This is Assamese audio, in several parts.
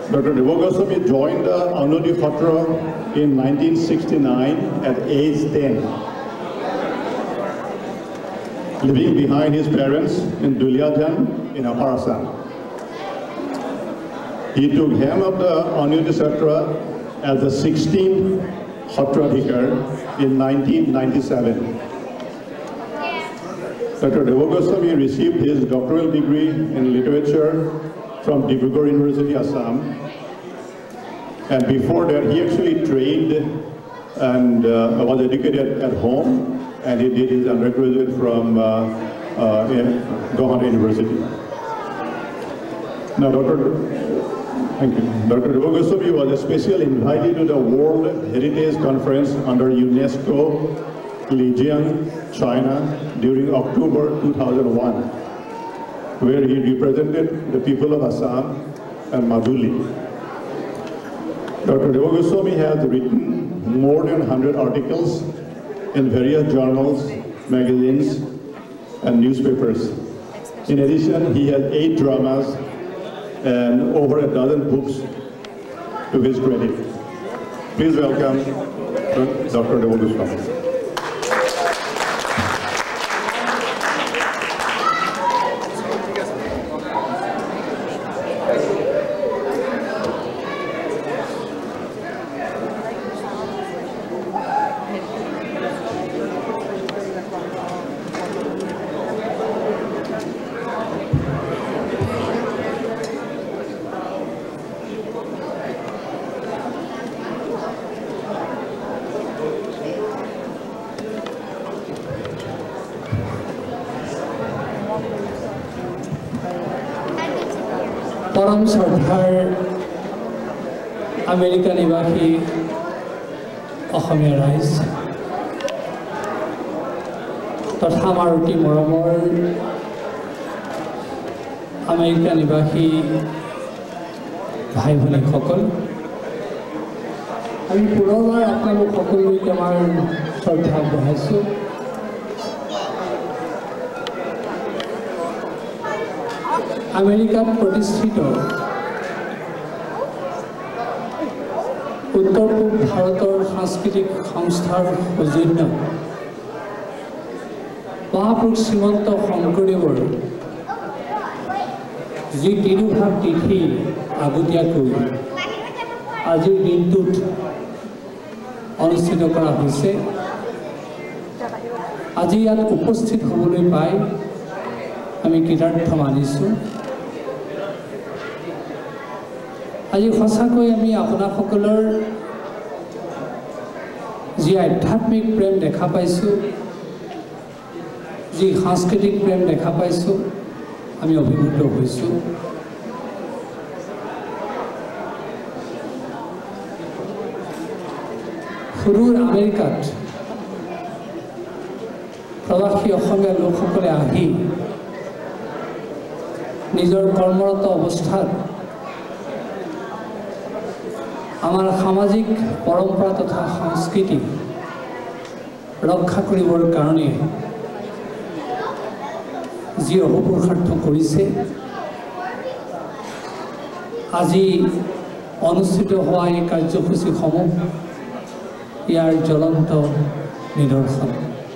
Dr. Deva Goswami joined the Auniati Xatra in 1969 at age 10, living behind his parents in Duliajan in Upper Assam. He took helm of the Auniati Xatra as the 16th Xatradhikar in 1997. Dr. Deva Goswami received his doctoral degree in literature from Dibrugarh University, Assam. And before that, he actually trained and was educated at home, and he did his undergraduate from Gauhati University. Now, Thank you. Dr. Deva Goswami was especially invited to the World Heritage Conference under UNESCO, Lijiang, China, during October 2001, where he represented the people of Assam and Madhuli. Dr. Deva Goswami has written more than 100 articles in various journals, magazines, and newspapers. In addition, he has 8 dramas and over a dozen books to his credit. Please welcome Dr. Deva Goswami. परम श्रद्धार अमेरिका निवासी राइज तथा अति मरমৰ अमेरिका निवासी भाई भनीসকল আমি পুনৰবাৰ আপোনালোক সকলোকে আমাৰ শ্ৰদ্ধা বঢ়াইছোঁ। আমেরিকাত प्रतिष्ठित उत्तर पूर्व भारतर सांस्कृतिक संस्थार सौजन्य महापुरुष श्रीमंत शंकरदेवर जी तिरुभाग तिथि আগতীয়াকৈ আজিৰ দিনটোত অনুষ্ঠিত কৰা হৈছে। আজি ইয়াত উপস্থিত হ'বলৈ পাই আমি কৃতাৰ্থ মানিছোঁ। আজি সঁচাকৈ আমি আপোনাসকলৰ যি আধ্যাত্মিক প্ৰেম দেখা পাইছোঁ, যি সাংস্কৃতিক প্ৰেম দেখা পাইছোঁ, আমি অভিভূত হৈছোঁ। সুদূৰ আমেৰিকাত প্ৰবাসী অসমীয়া লোকসকলে আহি নিজৰ কৰ্মৰত অৱস্থাত আমাৰ সামাজিক পৰম্পৰা তথা সংস্কৃতি ৰক্ষা কৰিবৰ কাৰণে যি অহোপুৰুষাৰ্থ কৰিছে, আজি অনুষ্ঠিত হোৱা এই কাৰ্যসূচীসমূহ ইয়াৰ জ্বলন্ত নিদৰ্শন।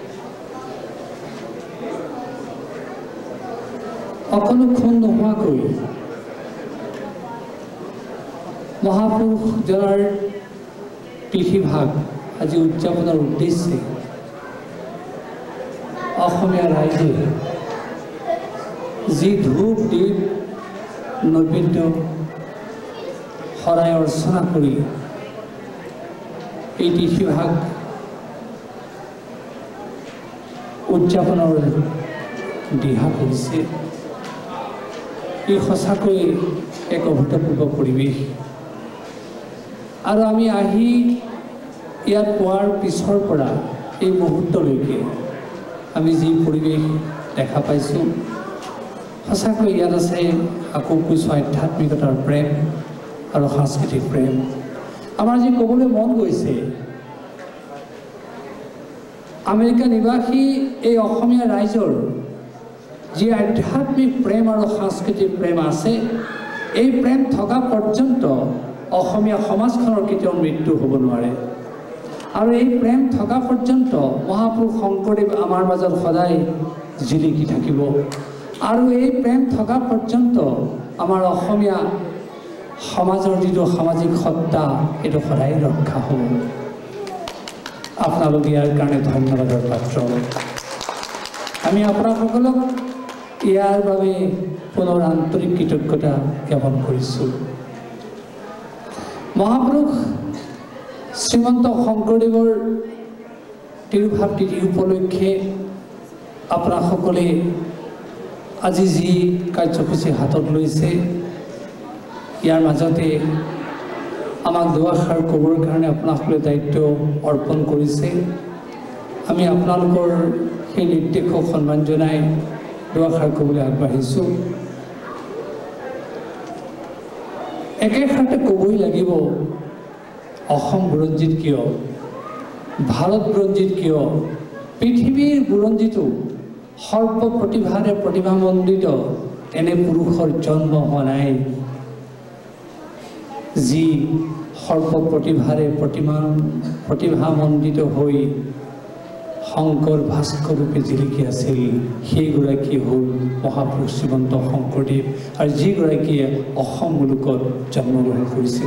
অকণো ক্ষণ নোহোৱাকৈ মহাপুৰুষজনৰ তিথিভাগ আজি উদযাপনৰ উদ্দেশ্যে অসমীয়া ৰাইজে যি ধূপ দীপ নৈবেদ্য শৰাই অৰ্চনা কৰি এই তিথিভাগ উদযাপনৰ দিহা কৰিছে। এই সঁচাকৈ এক অভূতপূৰ্ব পৰিৱেশ। আৰু আমি আহি ইয়াত পোৱাৰ পিছৰ পৰা এই মুহূৰ্তলৈকে আমি যি পৰিৱেশ দেখা পাইছোঁ, সঁচাকৈ ইয়াত আছে আকৌ কৈছোঁ আধ্যাত্মিকতাৰ প্ৰেম আৰু সাংস্কৃতিক প্ৰেম। আমাৰ যি ক'বলৈ মন গৈছে, আমেৰিকা নিবাসী এই অসমীয়া ৰাইজৰ যি আধ্যাত্মিক প্ৰেম আৰু সাংস্কৃতিক প্ৰেম আছে, এই প্ৰেম থকা পৰ্যন্ত অসমীয়া সমাজখনৰ কেতিয়াও মৃত্যু হ'ব নোৱাৰে আৰু এই প্ৰেম থকা পৰ্যন্ত মহাপুৰুষ শংকৰদেৱ আমাৰ মাজত সদায় জিলিকি থাকিব আৰু এই প্ৰেম থকা পৰ্যন্ত আমাৰ অসমীয়া সমাজৰ যিটো সামাজিক সত্তা এইটো সদায় ৰক্ষা হ'ব আপোনালোক ইয়াৰ কাৰণে ধন্যবাদৰ পাত্ৰ আমি আপোনালোকক ইয়াৰ বাবে পুনৰ আন্তৰিক কৃতজ্ঞতা জ্ঞাপন কৰিছোঁ মহাপুৰুষ শ্ৰীমন্ত শংকৰদেৱৰ তিৰুভাৱ তিথি উপলক্ষে আপোনাসকলে আজি যি কাৰ্যসূচী হাতত লৈছে ইয়াৰ মাজতে আমাক দুআষাৰ ক'বৰ কাৰণে আপোনাসকলে দায়িত্ব অৰ্পণ কৰিছে আমি আপোনালোকৰ সেই নিৰ্দেশক সন্মান জনাই দুআষাৰ ক'বলৈ আগবাঢ়িছোঁ একেষাৰতে ক'বই লাগিব অসম বুৰঞ্জীত কিয় ভাৰত বুৰঞ্জীত কিয় পৃথিৱীৰ বুৰঞ্জীতো সৰ্বপ্ৰতিভাৰে প্ৰতিভামণ্ডিত এনে পুৰুষৰ জন্ম হোৱা নাই যি সৰ্বপ্ৰতিভাৰে প্ৰতিভামণ্ডিত হৈ শংকৰ ভাস্কৰ ৰূপে জিলিকি আছিল সেইগৰাকী হ'ল মহাপুৰুষ শ্ৰীমন্ত শংকৰদেৱ আৰু যিগৰাকীয়ে অসম মুলুকত জন্মগ্ৰহণ কৰিছিল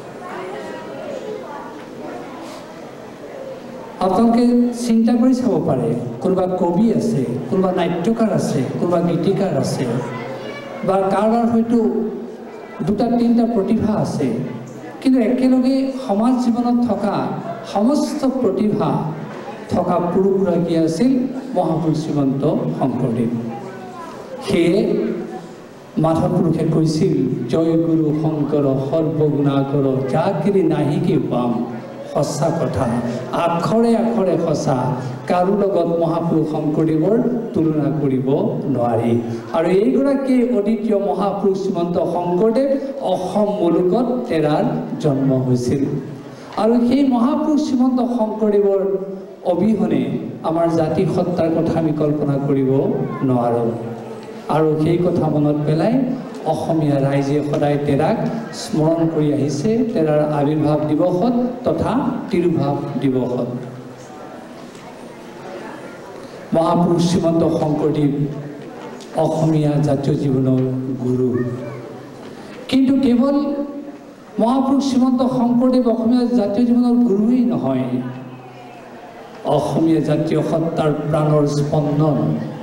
আপোনালোকে চিন্তা কৰি চাব পাৰে কোনোবা কবি আছে কোনোবা নাট্যকাৰ আছে কোনোবা গীতিকাৰ আছে বা কাৰোবাৰ হয়তো দুটা তিনিটা প্ৰতিভা আছে কিন্তু একেলগে সমাজ জীৱনত থকা সমস্ত প্ৰতিভা থকা পুৰুষগৰাকী আছিল মহাপুৰুষ শ্ৰীমন্ত শংকৰদেৱ সেয়ে মাধৱ পুৰুষে কৈছিল জয় গুৰু শংকৰ সৰ্বগুণাকৰ যাকিৰি নাহিকে পাম সঁচা কথা আখৰে আখৰে সঁচা কাৰো লগত মহাপুৰুষ শংকৰদেৱৰ তুলনা কৰিব নোৱাৰি আৰু এইগৰাকী অদ্বিতীয় মহাপুৰুষ শ্ৰীমন্ত শংকৰদেৱ অসম মুলুকত তেৰাৰ জন্ম হৈছিল আৰু সেই মহাপুৰুষ শ্ৰীমন্ত শংকৰদেৱৰ অবিহনে আমাৰ জাতি সত্তাৰ কথা আমি কল্পনা কৰিব নোৱাৰোঁ আৰু সেই কথা মনত পেলাই অসমীয়া ৰাইজে সদায় তেৰাক স্মৰণ কৰি আহিছে তেৰাৰ আৱিৰ্ভাৱ দিৱসত তথা তিৰুভাৱ দিৱসত মহাপুৰুষ শ্ৰীমন্ত শংকৰদেৱ অসমীয়া জাতীয় জীৱনৰ গুৰু কিন্তু কেৱল মহাপুৰুষ শ্ৰীমন্ত শংকৰদেৱ অসমীয়া জাতীয় জীৱনৰ গুৰুৱেই নহয় অসমীয়া জাতীয় সত্তাৰ প্ৰাণৰ স্পন্দন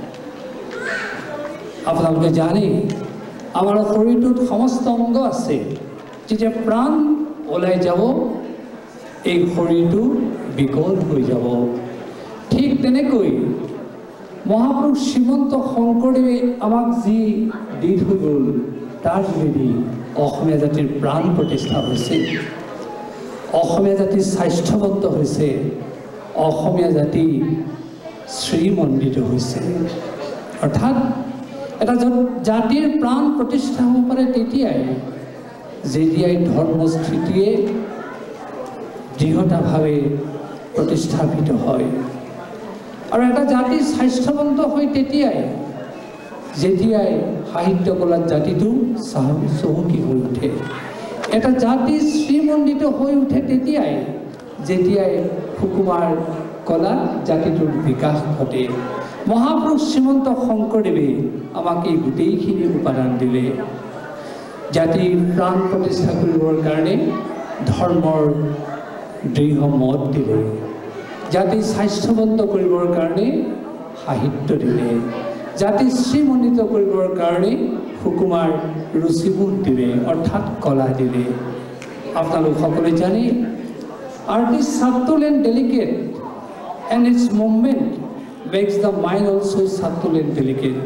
আপোনালোকে জানে আমাৰ শৰীৰটোত সমস্ত অংগ আছে যেতিয়া প্ৰাণ ওলাই যাব এই শৰীৰটো বিকল হৈ যাব ঠিক তেনেকৈ মহাপুৰুষ শ্ৰীমন্ত শংকৰদেৱে আমাক যি দি থৈ গ'ল তাৰ যোগেদি অসমীয়া জাতিৰ প্ৰাণ প্ৰতিষ্ঠা হৈছে অসমীয়া জাতি স্বাস্থ্যৱন্ত হৈছে অসমীয়া জাতি শ্ৰীমণ্ডিত হৈছে অৰ্থাৎ এটা জাতিৰ প্ৰাণ প্ৰতিষ্ঠা হ'ব পাৰে তেতিয়াই যেতিয়াই ধৰ্মস্থিতিয়ে দৃঢ়তাভাৱে প্ৰতিষ্ঠাপিত হয় আৰু এটা জাতি স্বাস্থ্যৱন্ত হয় তেতিয়াই যেতিয়াই সাহিত্য কলাত জাতিটো চহকী হৈ উঠে এটা জাতি শ্ৰীমণ্ডিত হৈ উঠে তেতিয়াই যেতিয়াই সুকুমাৰ কলা জাতিটোৰ বিকাশ ঘটে মহাপুৰুষ শ্ৰীমন্ত শংকৰদেৱে আমাক এই গোটেইখিনি উপাদান দিলে জাতিৰ প্ৰাণ প্ৰতিষ্ঠা কৰিবৰ কাৰণে ধৰ্মৰ দৃঢ় মত দিলে জাতি স্বাস্থ্যৱন্ত কৰিবৰ কাৰণে সাহিত্য দিলে জাতি শ্ৰীমণ্ডিত কৰিবৰ কাৰণে সুকুমাৰ ৰুচিবোধ দিলে অৰ্থাৎ কলা দিলে আপোনালোক সকলোৱে জানে art is subtle and delicate and its movement makes the mind also subtle and delicate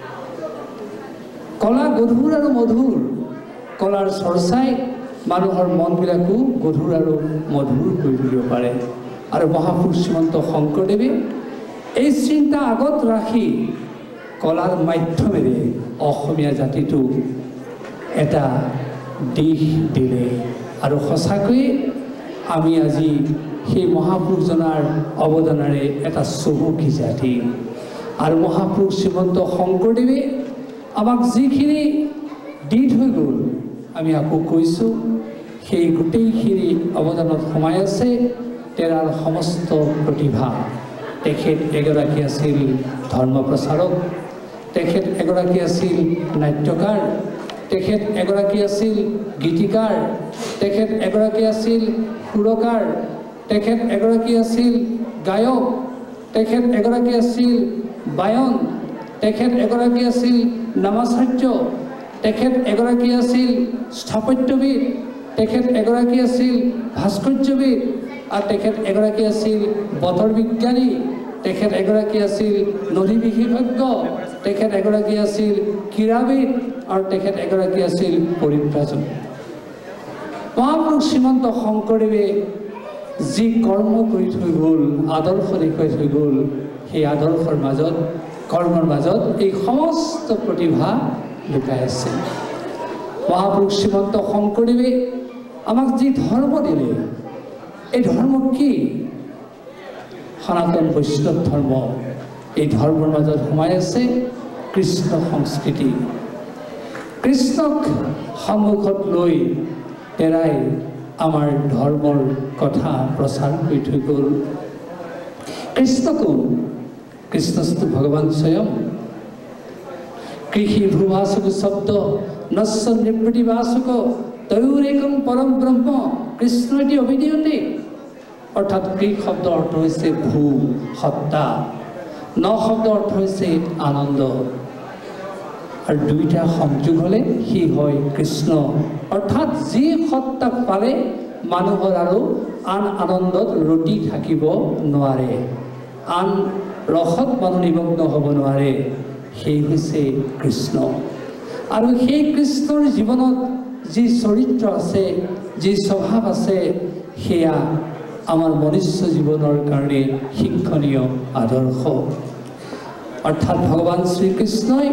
কলা গধুৰ আৰু মধুৰ কলাৰ চৰ্চাই মানুহৰ মনবিলাকো গধুৰ আৰু মধুৰ কৰি তুলিব পাৰে আৰু মহাপুৰুষ শ্ৰীমন্ত শংকৰদেৱে এই চিন্তা আগত ৰাখি কলাৰ মাধ্যমেৰে অসমীয়া জাতিটো এটা দিশ দিলে আৰু সঁচাকৈয়ে আমি আজি সেই মহাপুৰুষজনাৰ অৱদানেৰে এটা চহকী জাতি আৰু মহাপুৰুষ শ্ৰীমন্ত শংকৰদেৱে আমাক যিখিনি দি থৈ গ'ল আমি আকৌ কৈছোঁ সেই গোটেইখিনি অৱদানত সোমাই আছে তেৰাৰ সমস্ত প্ৰতিভা। তেখেত এগৰাকী আছিল ধৰ্ম প্ৰচাৰক, তেখেত এগৰাকী আছিল নাট্যকাৰ, তেখেত এগৰাকী আছিল গীতিকাৰ, তেখেত এগৰাকী আছিল সুৰকাৰ, তেখেত এগৰাকী আছিল গায়ক, তেখেত এগৰাকী আছিল বায়ন, তেখেত এগৰাকী আছিল নামাচাৰ্য, তেখেত এগৰাকী আছিল স্থাপত্যবিদ, তেখেত এগৰাকী আছিল ভাস্কৰ্যবিদ, আৰু তেখেত এগৰাকী আছিল বতৰ বিজ্ঞানী, তেখেত এগৰাকী আছিল নদী বিশেষজ্ঞ, তেখেত এগৰাকী আছিল ক্ৰীড়াবিদ, আৰু তেখেত এগৰাকী আছিল পৰিব্ৰাজক। মহাপুৰুষ শ্ৰীমন্ত শংকৰদেৱে যি কৰ্ম কৰি থৈ গ'ল, আদৰ্শ দেখুৱাই থৈ গ'ল, সেই আদৰ্শৰ মাজত কৰ্মৰ মাজত এই সমস্ত প্ৰতিভা লুকাই আছে। মহাপুৰুষ শ্ৰীমন্ত শংকৰদেৱে আমাক যি ধৰ্ম দিলে, এই ধৰ্ম কি? সনাতন বৈষ্ণৱ ধৰ্ম। এই ধৰ্মৰ মাজত সোমাই আছে কৃষ্ণ সংস্কৃতি। কৃষ্ণক সন্মুখত লৈ তেৰাই আমাৰ ধৰ্মৰ কথা প্ৰচাৰ কৰি থৈ গ'ল। কৃষ্ণ কোন? কৃষ্ণস্তু ভগৱান স্বয়ং। কৃষি ভূভাসক শব্দ নস্য নিবৃত্তিবাসক তয়োৰেকম পৰম ব্ৰহ্ম কৃষ্ণ এটি অভিধীয়তে। অৰ্থাৎ কৃ শব্দ অৰ্থ হৈছে ভূ সত্তা, ন শব্দ অৰ্থ হৈছে আনন্দ, আৰু দুইটা সংযোগ হ'লে সি হয় কৃষ্ণ। অৰ্থাৎ যি সত্তাক পালে মানুহৰ আৰু আন আনন্দত ৰতি থাকিব নোৱাৰে, আন ৰসত মানুহ নিমগ্ন হ'ব নোৱাৰে, সেই হৈছে কৃষ্ণ। আৰু সেই কৃষ্ণৰ জীৱনত যি চৰিত্ৰ আছে, যি স্বভাৱ আছে, সেয়া আমাৰ মনুষ্য জীৱনৰ কাৰণে শিক্ষণীয় আদৰ্শ। অৰ্থাৎ ভগৱান শ্ৰীকৃষ্ণই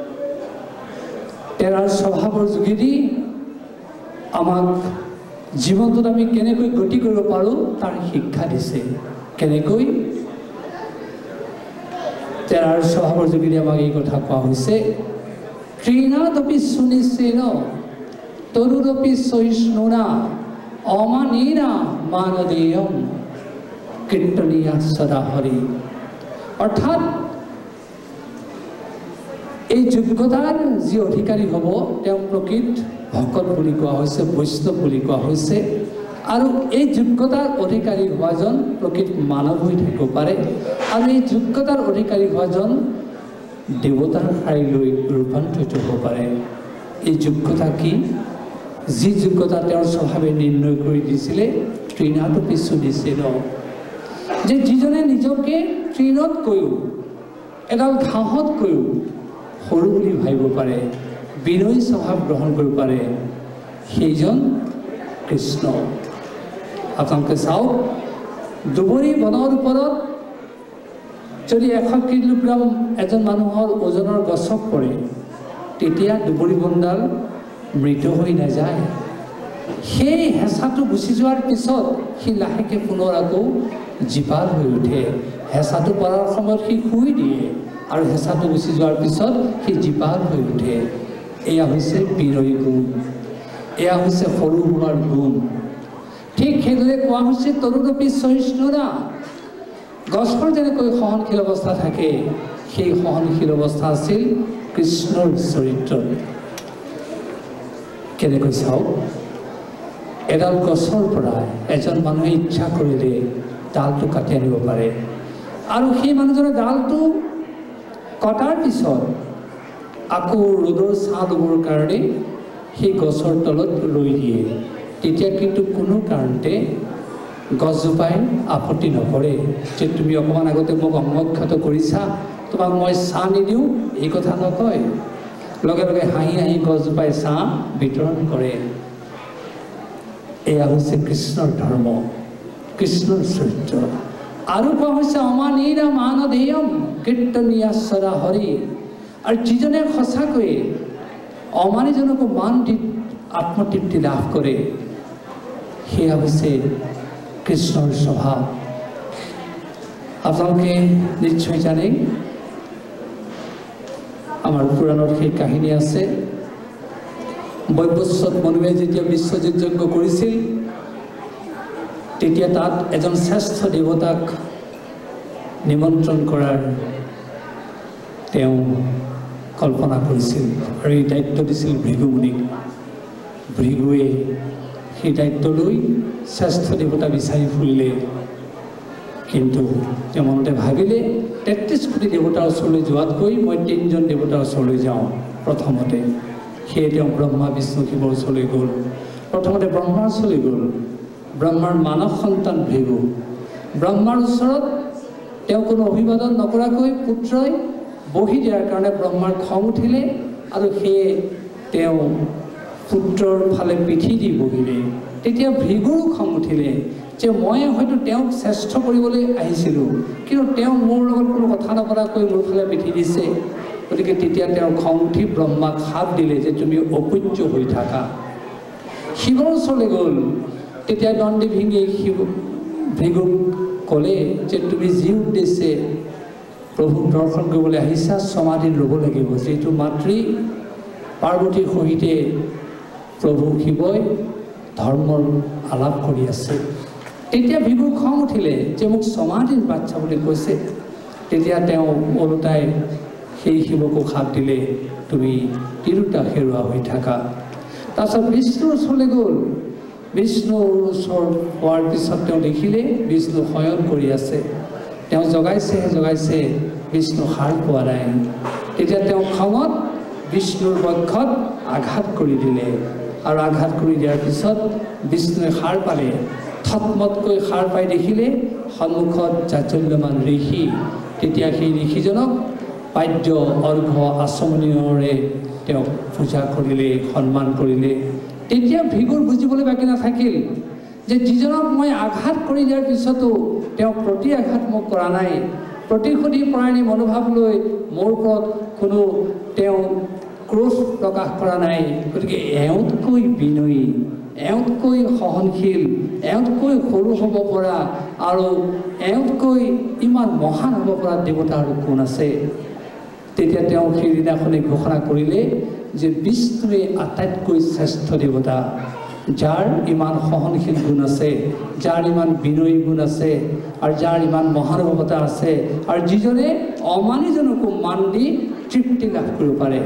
তেৰাৰ স্বভাৱৰ যোগেদি আমাক জীৱনটোত আমি কেনেকৈ গতি কৰিব পাৰোঁ তাৰ শিক্ষা দিছে। কেনেকৈ? তেৰাৰ স্বভাৱৰ যোগেদি আমাক এই কথা কোৱা হৈছে, তৃণাদপি সুনিশ্চেন তৰুৰপি সহিষ্ণুনা অমানীনা মানদেয়ম কীৰ্তনীয়া সদা হৰি। অৰ্থাৎ এই যোগ্যতাৰ যি অধিকাৰী হ'ব তেওঁ প্ৰকৃত ভকত বুলি কোৱা হৈছে, বৈষ্ণৱ বুলি কোৱা হৈছে। আৰু এই যোগ্যতাৰ অধিকাৰী হোৱাজন প্ৰকৃত মানৱ হৈ থাকিব পাৰে, আৰু এই যোগ্যতাৰ অধিকাৰী হোৱাজন দেৱতাৰ শাৰীলৈ ৰূপান্তৰিত হ'ব পাৰে। এই যোগ্যতা কি? যি যোগ্যতা তেওঁৰ স্বভাৱে নিৰ্ণয় কৰি দিছিলে, তৃণাটো পিছু দিছে ন, যে যিজনে নিজকে তৃণতকৈও এডাল ঘাঁহতকৈও সৰু বুলি ভাবিব পাৰে, বিনয়ী স্বভাৱ গ্ৰহণ কৰিব পাৰে, সেইজন কৃষ্ণ। আপোনালোকে চাওক, দুবৰি বনৰ ওপৰত যদি 100 কিলোগ্ৰাম এজন মানুহৰ ওজনৰ গছক পৰে, তেতিয়া দুবৰি বনডাল মৃত হৈ নাযায়। সেই হেঁচাটো গুচি যোৱাৰ পিছত সি লাহেকৈ পুনৰ আকৌ জীপাল হৈ উঠে। হেঁচাটো পৰাৰ সময়ত সি শুই দিয়ে, আৰু হেঁচাটো গুচি যোৱাৰ পিছত সি জীপাল হৈ উঠে। এয়া হৈছে বিনয়ী গুণ, এয়া হৈছে সৰু হোৱাৰ গুণ। ঠিক সেইদৰে কোৱা হৈছে তৰুৰপি সহিষ্ণুনা। গছৰ যেনেকৈ সহনশীল অৱস্থা থাকে, সেই সহনশীল অৱস্থা আছিল কৃষ্ণৰ চৰিত্ৰত। কেনেকৈ চাওক, এডাল গছৰ পৰা এজন মানুহে ইচ্ছা কৰিলে ডালটো কাটি আনিব পাৰে, আৰু সেই মানুহজনে ডালটো কটাৰ পিছত আকৌ ৰ'দৰ ছাঁ ল'বৰ কাৰণে সেই গছৰ তলত ৰৈ দিয়ে। তেতিয়া কিন্তু কোনো কাৰণতে গছজোপাই আপত্তি নকৰে যে তুমি অকণমান আগতে মোক অমক্ষত কৰিছা, তোমাক মই ছাঁ নিদিওঁ, এই কথা নকয়। লগে লগে হাঁহি হাঁহি গছজোপাই ছাঁ বিতৰণ কৰে। এয়া হৈছে কৃষ্ণৰ ধৰ্ম, কৃষ্ণৰ চৰিত্ৰ। আৰু কোৱা হৈছে অমানীৰা মানদেয়ম কীৰ্তনীয়া সদা হৰি। আৰু যিজনে সঁচাকৈয়ে অমানীজনকো মান দি আত্মতৃপ্তি লাভ কৰে, সেয়া হৈছে কৃষ্ণৰ স্বভাৱ। আপোনালোকে নিশ্চয় জানে, আমাৰ পুৰাণত সেই কাহিনী আছে, বৈবস্বত মনুৱে যেতিয়া বিশ্বজিৎ যজ্ঞ কৰিছিল তেতিয়া তাত এজন শ্ৰেষ্ঠ দেৱতাক নিমন্ত্ৰণ কৰাৰ তেওঁ কল্পনা কৰিছিল আৰু এই দায়িত্ব দিছিল ভৃগু মুনিক। ভৃগুৱে সেই দায়িত্ব লৈ শ্ৰেষ্ঠ দেৱতা বিচাৰি ফুৰিলে, কিন্তু তেওঁ মনতে ভাবিলে ৩৩ কোটি দেৱতাৰ ওচৰলৈ যোৱাতকৈ মই ৩জন দেৱতাৰ ওচৰলৈ যাওঁ প্ৰথমতে। সেয়ে তেওঁ ব্ৰহ্মা বিষ্ণু শিৱৰ ওচৰলৈ গ'ল। প্ৰথমতে ব্ৰহ্মাৰ ওচৰলৈ গ'ল। ব্ৰহ্মাৰ মানৱ সন্তান ভৃগু। ব্ৰহ্মাৰ ওচৰত তেওঁ কোনো অভিবাদন নকৰাকৈ পুত্ৰই বহি দিয়াৰ কাৰণে ব্ৰহ্মাৰ খং উঠিলে আৰু সেয়ে তেওঁ পুত্ৰৰ ফালে পিঠি দি বহিলে। তেতিয়া ভৃগুৰো খং উঠিলে যে মই হয়তো তেওঁক শ্ৰেষ্ঠ কৰিবলৈ আহিছিলোঁ, কিন্তু তেওঁ মোৰ লগত কোনো কথা নপতাকৈ মোৰ ফালে পিঠি দিছে। গতিকে তেতিয়া তেওঁ খং উঠি ব্ৰহ্মাক শাপ দিলে যে তুমি অপূজ্য হৈ থাকা। শিৱৰ ওচৰলৈ গ'ল। তেতিয়া দণ্ডী ভৃগুৱে ভৃগুক ক'লে যে তুমি যি উদ্দেশ্যে প্ৰভুক দৰ্শন কৰিবলৈ আহিছা সমাধি ল'ব লাগিব, যিহেতু মাতৃ পাৰ্বতীৰ সহিতে প্ৰভু শিৱই ধৰ্মৰ আলাপ কৰি আছে। তেতিয়া ভৃগুৰ খং উঠিলে যে মোক সমাধিৰ বাচ্ছা বুলি কৈছে। তেতিয়া তেওঁ ওলোটাই সেই শিৱকো শাপ দিলে তুমি তিৰোতা হেৰুৱা হৈ থাকা। তাৰপিছত বিষ্ণুৰ ওচৰলৈ গ'ল। বিষ্ণুৰ ওচৰ হোৱাৰ পিছত তেওঁ দেখিলে বিষ্ণু শয়ন কৰি আছে। তেওঁ জগাইছে বিষ্ণু সাৰ পোৱা নাই। তেতিয়া তেওঁ খঙত বিষ্ণুৰ বক্ষত আঘাত কৰি দিলে আৰু আঘাত কৰি দিয়াৰ পিছত বিষ্ণুৱে সাৰ পালে। থতমতকৈ সাৰ পাই দেখিলে সন্মুখত জাজ্বল্যমান ঋষি। তেতিয়া সেই ঋষিজনক পাদ্য অৰ্ঘ্য আচমনীয়ৰে তেওঁক পূজা কৰিলে, সন্মান কৰিলে। তেতিয়া ভৃগুৰ বুজিবলৈ বাকী নাথাকিল যে যিজনক মই আঘাত কৰি দিয়াৰ পিছতো তেওঁ প্ৰতি আঘাত মোক কৰা নাই, প্ৰতিশোধী পৰায়ণী মনোভাৱ লৈ মোৰ ওপৰত কোনো তেওঁ ক্ৰোধ প্ৰকাশ কৰা নাই। গতিকে এওঁতকৈ বিনয়ী, এওঁতকৈ সহনশীল, এওঁতকৈ সৰু হ'ব পৰা আৰু এওঁতকৈ ইমান মহান হ'ব পৰা দেৱতা আৰু কোন আছে? তেতিয়া তেওঁ সেইদিনাখনে ঘোষণা কৰিলে যে বিষ্ণুৱে আটাইতকৈ শ্ৰেষ্ঠ দেৱতা, যাৰ ইমান সহনশীল গুণ আছে, যাৰ ইমান বিনয়ী গুণ আছে আৰু যাৰ ইমান মহানুভৱতা আছে, আৰু যিজনে অমানিজনকো মান দি তৃপ্তি লাভ কৰিব পাৰে।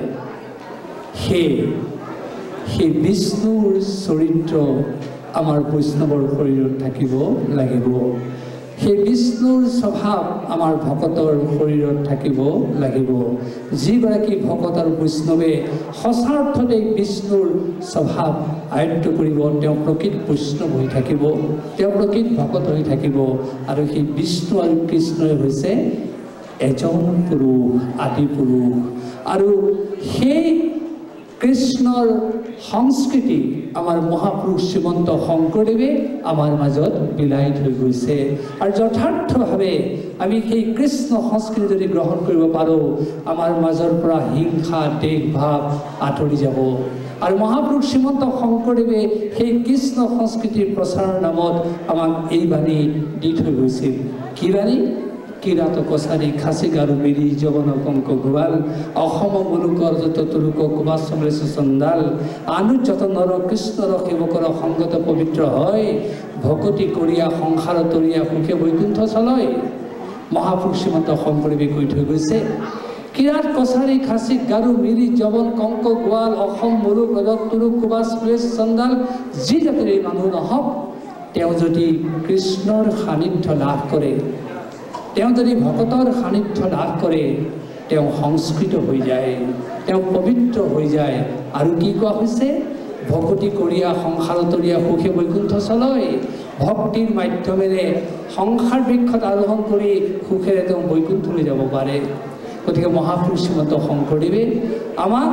সেই বিষ্ণুৰ চৰিত্ৰ আমাৰ বৈষ্ণৱৰ শৰীৰত থাকিব লাগিব। সেই বিষ্ণুৰ স্বভাৱ আমাৰ ভকতৰ শৰীৰত থাকিব লাগিব। যিগৰাকী ভকত আৰু বৈষ্ণৱে সঁচা অৰ্থতে বিষ্ণুৰ স্বভাৱ আয়ত্ব কৰিব, তেওঁ প্ৰকৃত বৈষ্ণৱ হৈ থাকিব, তেওঁ প্ৰকৃত ভকত হৈ থাকিব। আৰু সেই বিষ্ণু আৰু কৃষ্ণই হৈছে এজন পুৰুষ, আদি পুৰুষ। আৰু সেই কৃষ্ণৰ সংস্কৃতি আমাৰ মহাপুৰুষ শ্ৰীমন্ত শংকৰদেৱে আমাৰ মাজত বিলাই থৈ গৈছে। আৰু যথাৰ্থভাৱে আমি সেই কৃষ্ণ সংস্কৃতি যদি গ্ৰহণ কৰিব পাৰোঁ, আমাৰ মাজৰ পৰা হিংসা দেশ ভাৱ আঁতৰি যাব। আৰু মহাপুৰুষ শ্ৰীমন্ত শংকৰদেৱে সেই কৃষ্ণ সংস্কৃতিৰ প্ৰচাৰৰ নামত আমাক এই বাণী দি থৈ গৈছিল। কি বাণী? কিৰাত কছাৰী খাচী গাৰু মিৰি যৱন কংক গোৱাল অসম মুলুকৰ যত তুলুক কুমাৰ চমৰেশ চন্দাল আনু যত নৰ কৃষ্ণৰ সেৱকৰ সংগত পবিত্ৰ হয় ভকতি কৰিয়া সংসাৰ তৰিয়া সুখে বৈকুণ্ঠ চলয়। মহাপুৰুষ শ্ৰীমন্ত শংকৰদেৱে কৈ থৈ গৈছে, কিৰাত কছাৰী খাচী গাৰু মিৰি যৱন কংক গোৱাল অসম মুলুক ৰজত তুলুক কুমাৰ চমৰেশ চন্দাল যি জাতিৰে মানুহ নহওক, তেওঁ যদি কৃষ্ণৰ সান্নিধ্য লাভ কৰে, তেওঁ যদি ভকতৰ সান্নিধ্য লাভ কৰে, তেওঁ সংস্কৃত হৈ যায়, তেওঁ পবিত্ৰ হৈ যায়। আৰু কি কোৱা হৈছে? ভকতি কৰিয়া সংসাৰ তৰিয়া সুখে বৈকুণ্ঠ চলয়। ভক্তিৰ মাধ্যমেৰে সংসাৰ বৃক্ষত আৰোহণ কৰি সুখেৰে তেওঁ বৈকুণ্ঠলৈ যাব পাৰে। গতিকে মহাপুৰুষ শ্ৰীমন্ত শংকৰদেৱে আমাক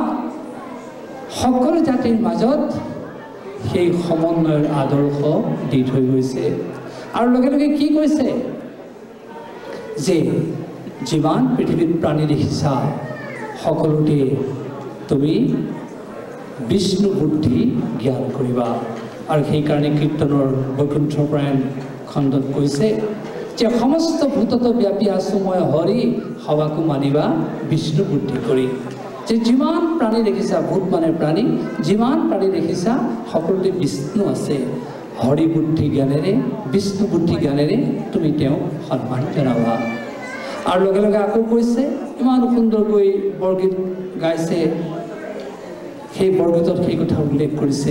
সকলো জাতিৰ মাজত সেই সমন্বয়ৰ আদৰ্শ দি থৈ গৈছে। আৰু লগে লগে কি কৈছে যে যিমান পৃথিৱীত প্ৰাণী দেখিছা সকলোতে তুমি বিষ্ণু বুদ্ধি জ্ঞান কৰিবা। আৰু সেইকাৰণে কীৰ্তনৰ বৈকুণ্ঠ প্ৰায়ণ খণ্ডত কৈছে যে সমস্ত ভূতত ব্যাপী আছো মই হৰি সবাকো মানিবা বিষ্ণু বুদ্ধি কৰি। যে যিমান প্ৰাণী দেখিছা, ভূত মানে প্ৰাণী, যিমান প্ৰাণী দেখিছা সকলোতে বিষ্ণু আছে। হৰি বুদ্ধি জ্ঞানেৰে, বিষ্ণু বুদ্ধি জ্ঞানেৰে তুমি তেওঁক সন্মান জনাবা। আৰু লগে লগে আকৌ কৈছে, ইমান সুন্দৰকৈ বৰগীত গাইছে, সেই বৰগীতত সেই কথা উল্লেখ কৰিছে,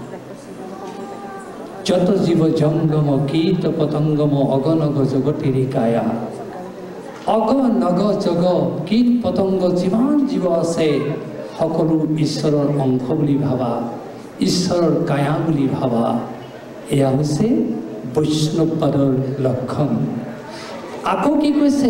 যত জীৱ জংগম কীট পতংগম অগনগ জগতিৰি কায়া। অগ নগ জগ কীট পতংগ যিমান জীৱ আছে সকলো ঈশ্বৰৰ অংশ বুলি ভাবা, ঈশ্বৰৰ কায়া বুলি ভাবা। এয়া হৈছে বৈষ্ণৱবাদৰ লক্ষণ। আকৌ কি কৈছে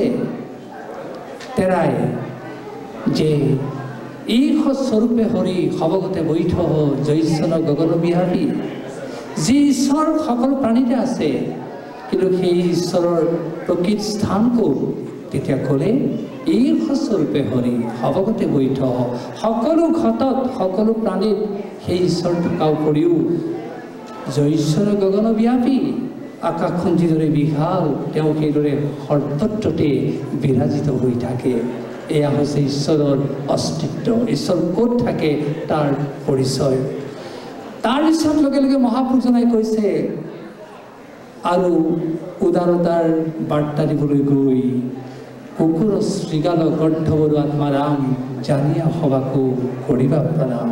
তেৰাই, যে ঈশ স্বৰূপে হৰি সবগতে বৈঠ জৈশ্বৰ গগন বিহাৰী। যি ঈশ্বৰ সকলো প্ৰাণীতে আছে, কিন্তু সেই ঈশ্বৰৰ প্ৰকৃত স্থান ক'ত? তেতিয়া ক'লে ঈশ স্বৰূপে হৰি সবগতে বৈঠ। সকলো ঘটত, সকলো প্ৰাণীত সেই ঈশ্বৰ থকা উপৰিও জৈশ্বৰ গগন ব্যাপী, আকাশখন যিদৰে বিশাল তেওঁ সেইদৰে সৰ্বত্ৰতে বিৰাজিত হৈ থাকে। এয়া হৈছে ঈশ্বৰৰ অস্তিত্ব। ঈশ্বৰ ক'ত থাকে তাৰ পৰিচয়। তাৰ পিছত লগে লগে মহাপুৰুষজনাই কৈছে, আৰু উদাৰতাৰ বাৰ্তা দিবলৈ গৈ কুকুৰ শৃগাল গৰ্ধবৰু আত্মাৰাম জানিয়া সবাকো কৰিবা প্ৰণাম।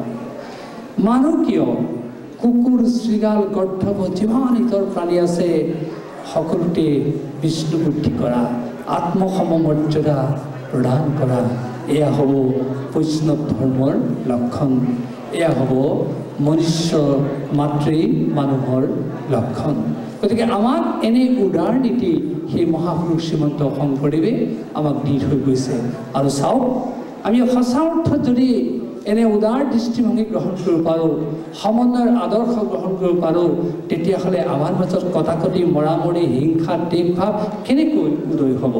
মানুহ কিয়? কুকুৰ শৃগাল গৰ্ধব যিমান ইতৰ প্ৰাণী আছে সকলোতে বিষ্ণু বুদ্ধি কৰা, আত্মসমমৰ্যাদা প্ৰদান কৰা। এয়া হ'ব বৈষ্ণৱ ধৰ্মৰ লক্ষণ। এয়া হ'ব মনুষ্য মাতৃ মানুহৰ লক্ষণ। গতিকে আমাক এনে উদাৰ নীতি সেই মহাপুৰুষ শ্ৰীমন্ত শংকৰদেৱে আমাক দি থৈ গৈছে। আৰু চাওক, আমি সঁচা অৰ্থত যদি এনে উদাৰ দৃষ্টিভংগী গ্ৰহণ কৰিব পাৰোঁ, সমন্বয়ৰ আদৰ্শ গ্ৰহণ কৰিব পাৰোঁ, তেতিয়াহ'লে আমাৰ মাজত কটাকটি, মৰামৰি, হিংসা, দেশভাৱ কেনেকৈ উদয় হ'ব?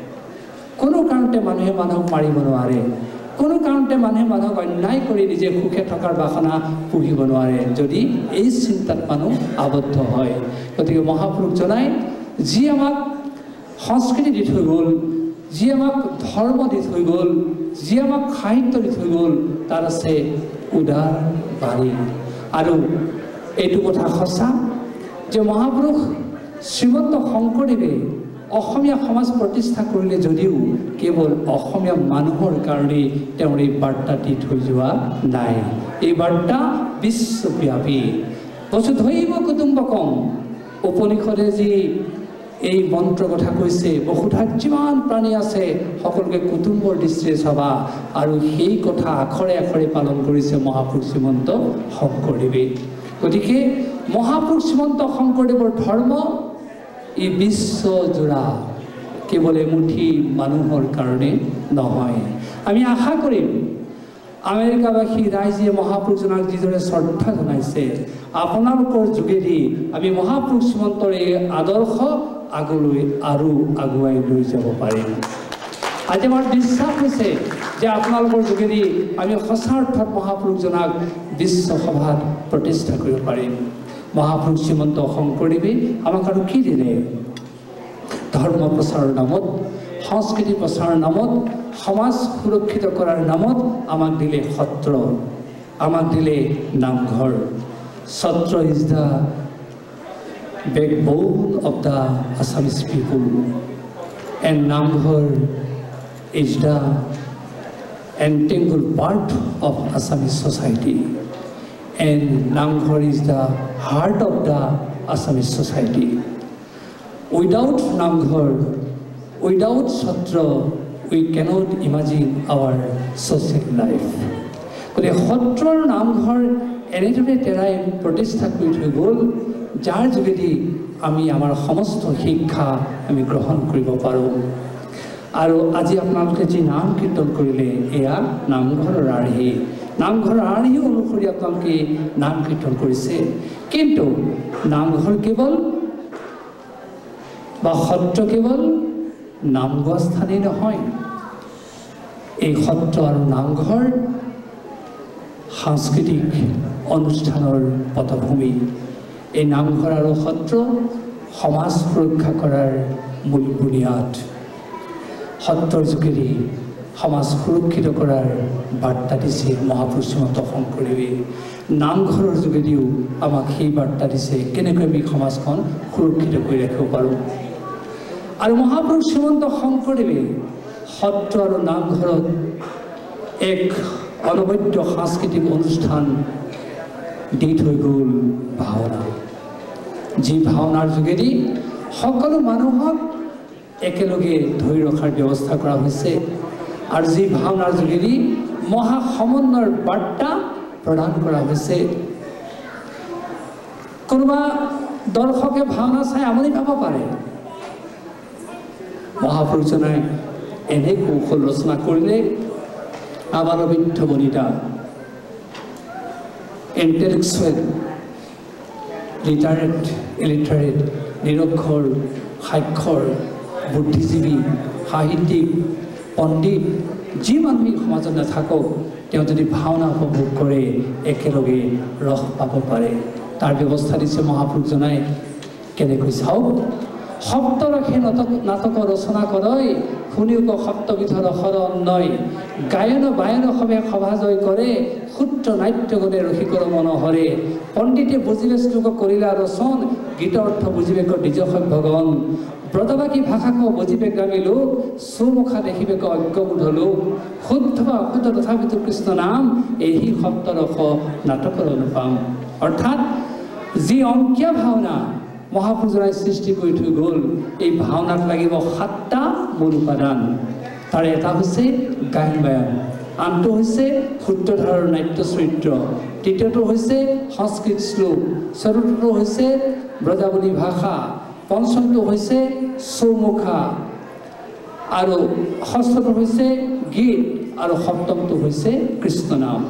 কোনো কাৰণতে মানুহে মানুহক মাৰিব নোৱাৰে, কোনো কাৰণতে মানুহে মানুহক অন্যায় কৰি নিজে সুখে থকাৰ বাসনা পুহিব নোৱাৰে, যদি এই চিন্তাত মানুহ আবদ্ধ হয়। গতিকে মহাপুৰুষজনাই যি আমাক সংস্কৃতি দি থৈ গ'ল, যি আমাক ধৰ্ম দি থৈ গ'ল, যি আমাক সাহিত্য দি থৈ গ'ল, তাৰ আছে উদাৰ বাণী। আৰু এইটো কথা সঁচা যে মহাপুৰুষ শ্ৰীমন্ত শংকৰদেৱে অসমীয়া সমাজ প্ৰতিষ্ঠা কৰিলে যদিও কেৱল অসমীয়া মানুহৰ কাৰণেই তেওঁৰ এই বাৰ্তা দি থৈ যোৱা নাই। এই বাৰ্তা বিশ্বব্যাপী। বসুধৈৱ কুটুম্বকম উপনিষদে যি এই মন্ত্ৰ কথা কৈছে, বসুধাত যিমান প্ৰাণী আছে সকলোকে কুটুম্বৰ দৃষ্টিৰে চাবা, আৰু সেই কথা আখৰে আখৰে পালন কৰিছে মহাপুৰুষ শ্ৰীমন্ত শংকৰদেৱে। গতিকে মহাপুৰুষ শ্ৰীমন্ত শংকৰদেৱৰ ধৰ্ম ই বিশ্বজোৰা, কেৱল এমুঠি মানুহৰ কাৰণে নহয়। আমি আশা কৰিম আমেৰিকাবাসী ৰাইজে মহাপুৰুষজনাক যিদৰে শ্ৰদ্ধা জনাইছে, আপোনালোকৰ যোগেদি আমি মহাপুৰুষ শ্ৰীমন্তৰ এই আদৰ্শ আগলৈ আৰু আগুৱাই লৈ যাব পাৰিম। আজি আমাৰ বিশ্বাস হৈছে যে আপোনালোকৰ যোগেদি আমি সঁচা অৰ্থত মহাপুৰুষজনাক বিশ্বসভাত প্ৰতিষ্ঠা কৰিব পাৰিম। মহাপুৰুষ শ্ৰীমন্ত শংকৰদেৱে আমাক আৰু কি দিলে? ধৰ্ম প্ৰচাৰৰ নামত, সংস্কৃতি প্ৰচাৰৰ নামত, সমাজ সুৰক্ষিত কৰাৰ নামত আমাক দিলে সত্ৰ, আমাক দিলে নামঘৰ। Sattra is the backbone of the Assamese people, and Namghar is the integral part of Assamese society, and Namghar is the heart of the Assamese society. Without Namghar, without Satra, we cannot imagine our social life. গতিকে সত্ৰৰ নামঘৰ এনেদৰে তেৰাই প্ৰতিষ্ঠা কৰি থৈ গ'ল, যাৰ যোগেদি আমি আমাৰ সমস্ত শিক্ষা আমি গ্ৰহণ কৰিব পাৰোঁ। আৰু আজি আপোনালোকে যি নাম কীৰ্তন কৰিলে, এয়া নামঘৰৰ আৰ্হি, নামঘৰৰ আৰ্হি অনুসৰি আপোনালোকে নাম কীৰ্তন কৰিছে। কিন্তু নামঘৰ কেৱল বা সত্ৰ কেৱল নাম গোৱা স্থানেই নহয়, এই সত্ৰ আৰু নামঘৰ সাংস্কৃতিক অনুষ্ঠানৰ পটভূমি। এই নামঘৰ আৰু সত্ৰ সমাজ সুৰক্ষা কৰাৰ মূল বুনিয়াদ। সত্ৰৰ যোগেদি সমাজ সুৰক্ষিত কৰাৰ বাৰ্তা দিছে মহাপুৰুষ শ্ৰীমন্ত শংকৰদেৱে। নামঘৰৰ যোগেদিও আমাক সেই বাৰ্তা দিছে কেনেকৈ আমি সমাজখন সুৰক্ষিত কৰি ৰাখিব পাৰোঁ। আৰু মহাপুৰুষ শ্ৰীমন্ত শংকৰদেৱে সত্ৰ আৰু নামঘৰত এক অনবদ্য সাংস্কৃতিক অনুষ্ঠান দি থৈ গ'ল ভাওনা, যি ভাওনাৰ যোগেদি সকলো মানুহক একেলগে ধৰি ৰখাৰ ব্যৱস্থা কৰা হৈছে আৰু যি ভাওনাৰ যোগেদি মহা সমন্বয়ৰ বাৰ্তা প্ৰদান কৰা হৈছে। কোনোবা দৰ্শকে ভাওনা চাই আমনি পাব পাৰে, মহাপুৰুষজনে এনে কৌশল ৰচনা কৰিলে আমাৰ বৃদ্ধ বনিতা ইণ্টেলেকচুৱেল ইলিটাৰেট নিৰক্ষৰ সাক্ষৰ বুদ্ধিজীৱী সাহিত্যিক পণ্ডিত যি মানুহ সমাজত নাথাকক তেওঁ যদি ভাওনা উপভোগ কৰে একেলগে ৰস পাব পাৰে। তাৰ ব্যৱস্থা দিছে মহাপুৰুষজনাই। কেনেকৈ চাওক, সপ্তৰসে নাটক ৰচনা কৰয় শুনিওক সপ্তবিধৰ ৰসৰ অন্নয় গায়ন বায়ন সবে সভা জয় কৰে সূত্ৰ নাট্য গণে ৰসিকৰ মনোহৰে পণ্ডিতে বুজিবে শ্লোক কৰিলা ৰচন গীত অৰ্থ বুজিবে দ্বিজ ভগৱান ব্ৰতবাকী ভাষাক বুজিবে গ্ৰামী লোক সুমুখা দেখিবে অজ্ঞমূঢ় লোক শুদ্ধ বা অশুদ্ধ তথাপিতো কৃষ্ণ নাম এই সপ্তৰস নাটকৰ অনুপাম। অৰ্থাৎ যি অংকীয়া ভাওনা মহাপুৰুষজনাই সৃষ্টি কৰি থৈ গ'ল, এই ভাওনাত লাগিব 7টা মূল উপাদান। তাৰে এটা হৈছে গায়ন বায়ন, আনটো হৈছে সূত্ৰধাৰৰ নাট্য চৰিত্ৰ, তৃতীয়টো হৈছে সংস্কৃত শ্লোক, চতুৰ্থটো হৈছে ব্ৰজাৱলী ভাষা, পঞ্চমটো হৈছে চৌমুখা আৰু ষষ্ঠটো হৈছে গীত আৰু সপ্তমটো হৈছে কৃষ্ণ নাম।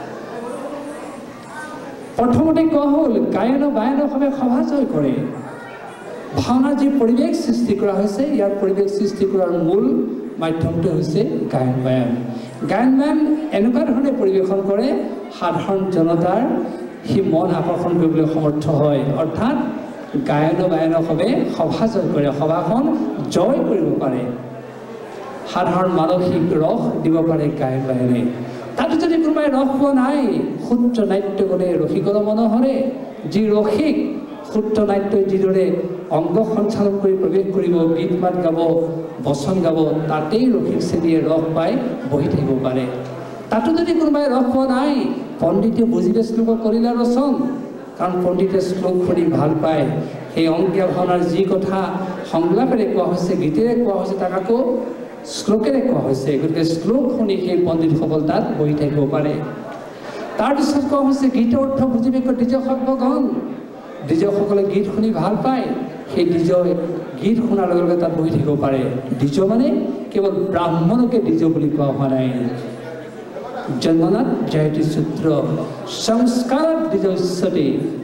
প্ৰথমতে কোৱা হ'ল গায়ন বায়ন সবে সভা জয় কৰে। ভাওনাৰ যি পৰিৱেশ সৃষ্টি কৰা হৈছে, ইয়াৰ পৰিৱেশ সৃষ্টি কৰাৰ মূল মাধ্যমটো হৈছে গায়ন বায়ন। গায়ন বায়ন এনেকুৱা ধৰণে পৰিৱেশন কৰে সাধাৰণ জনতাৰ সি মন আকৰ্ষণ কৰিবলৈ সমৰ্থ হয়। অৰ্থাৎ গায়ন বায়ন সবে সভা জয় কৰে, সভাখন জয় কৰিব পাৰে, সাধাৰণ মানসিক ৰস দিব পাৰে গায়ন বায়নে। তাতে যদি কোনোবাই ৰস পোৱা নাই, সূত্ৰ নাট্য গণে ৰসিকৰ মনোহৰে, যি ৰসিক সূত্ৰ নাট্যই যিদৰে অংগ সঞ্চালন কৰি প্ৰৱেশ কৰিব, গীত মাত গাব, বচন গাব, তাতেই ৰসিক শ্ৰেণীয়ে ৰস পাই বহি থাকিব পাৰে। তাতো যদি কোনোবাই ৰস পোৱা নাই, পণ্ডিতে বুজিলে শ্লোক কৰিলা ৰচন, কাৰণ পণ্ডিতে শ্লোক শুনি ভাল পায়। সেই অংকীয়া ভাওনাৰ যি কথা সংলাপেৰে কোৱা হৈছে, গীতেৰে কোৱা হৈছে, তাক আকৌ শ্লোকেৰে কোৱা হৈছে। গতিকে শ্লোক শুনি সেই পণ্ডিতসকল তাত বহি থাকিব পাৰে। তাৰপিছত কোৱা হৈছে গীত অৰ্থ বুজিবে দ্বিজ ভগৱান, দ্বিজসকলে গীত শুনি ভাল পায়, সেই দ্বিজ গীত শুনাৰ লগে লগে তাত বহি থাকিব পাৰে। দ্বিজ মানে কেৱল ব্ৰাহ্মণকে দ্বিজ বুলি কোৱা হোৱা নাই। জন্মনাথ জয়তী সূত্ৰ সংস্কাৰত দ্বিজ উচ্চতে,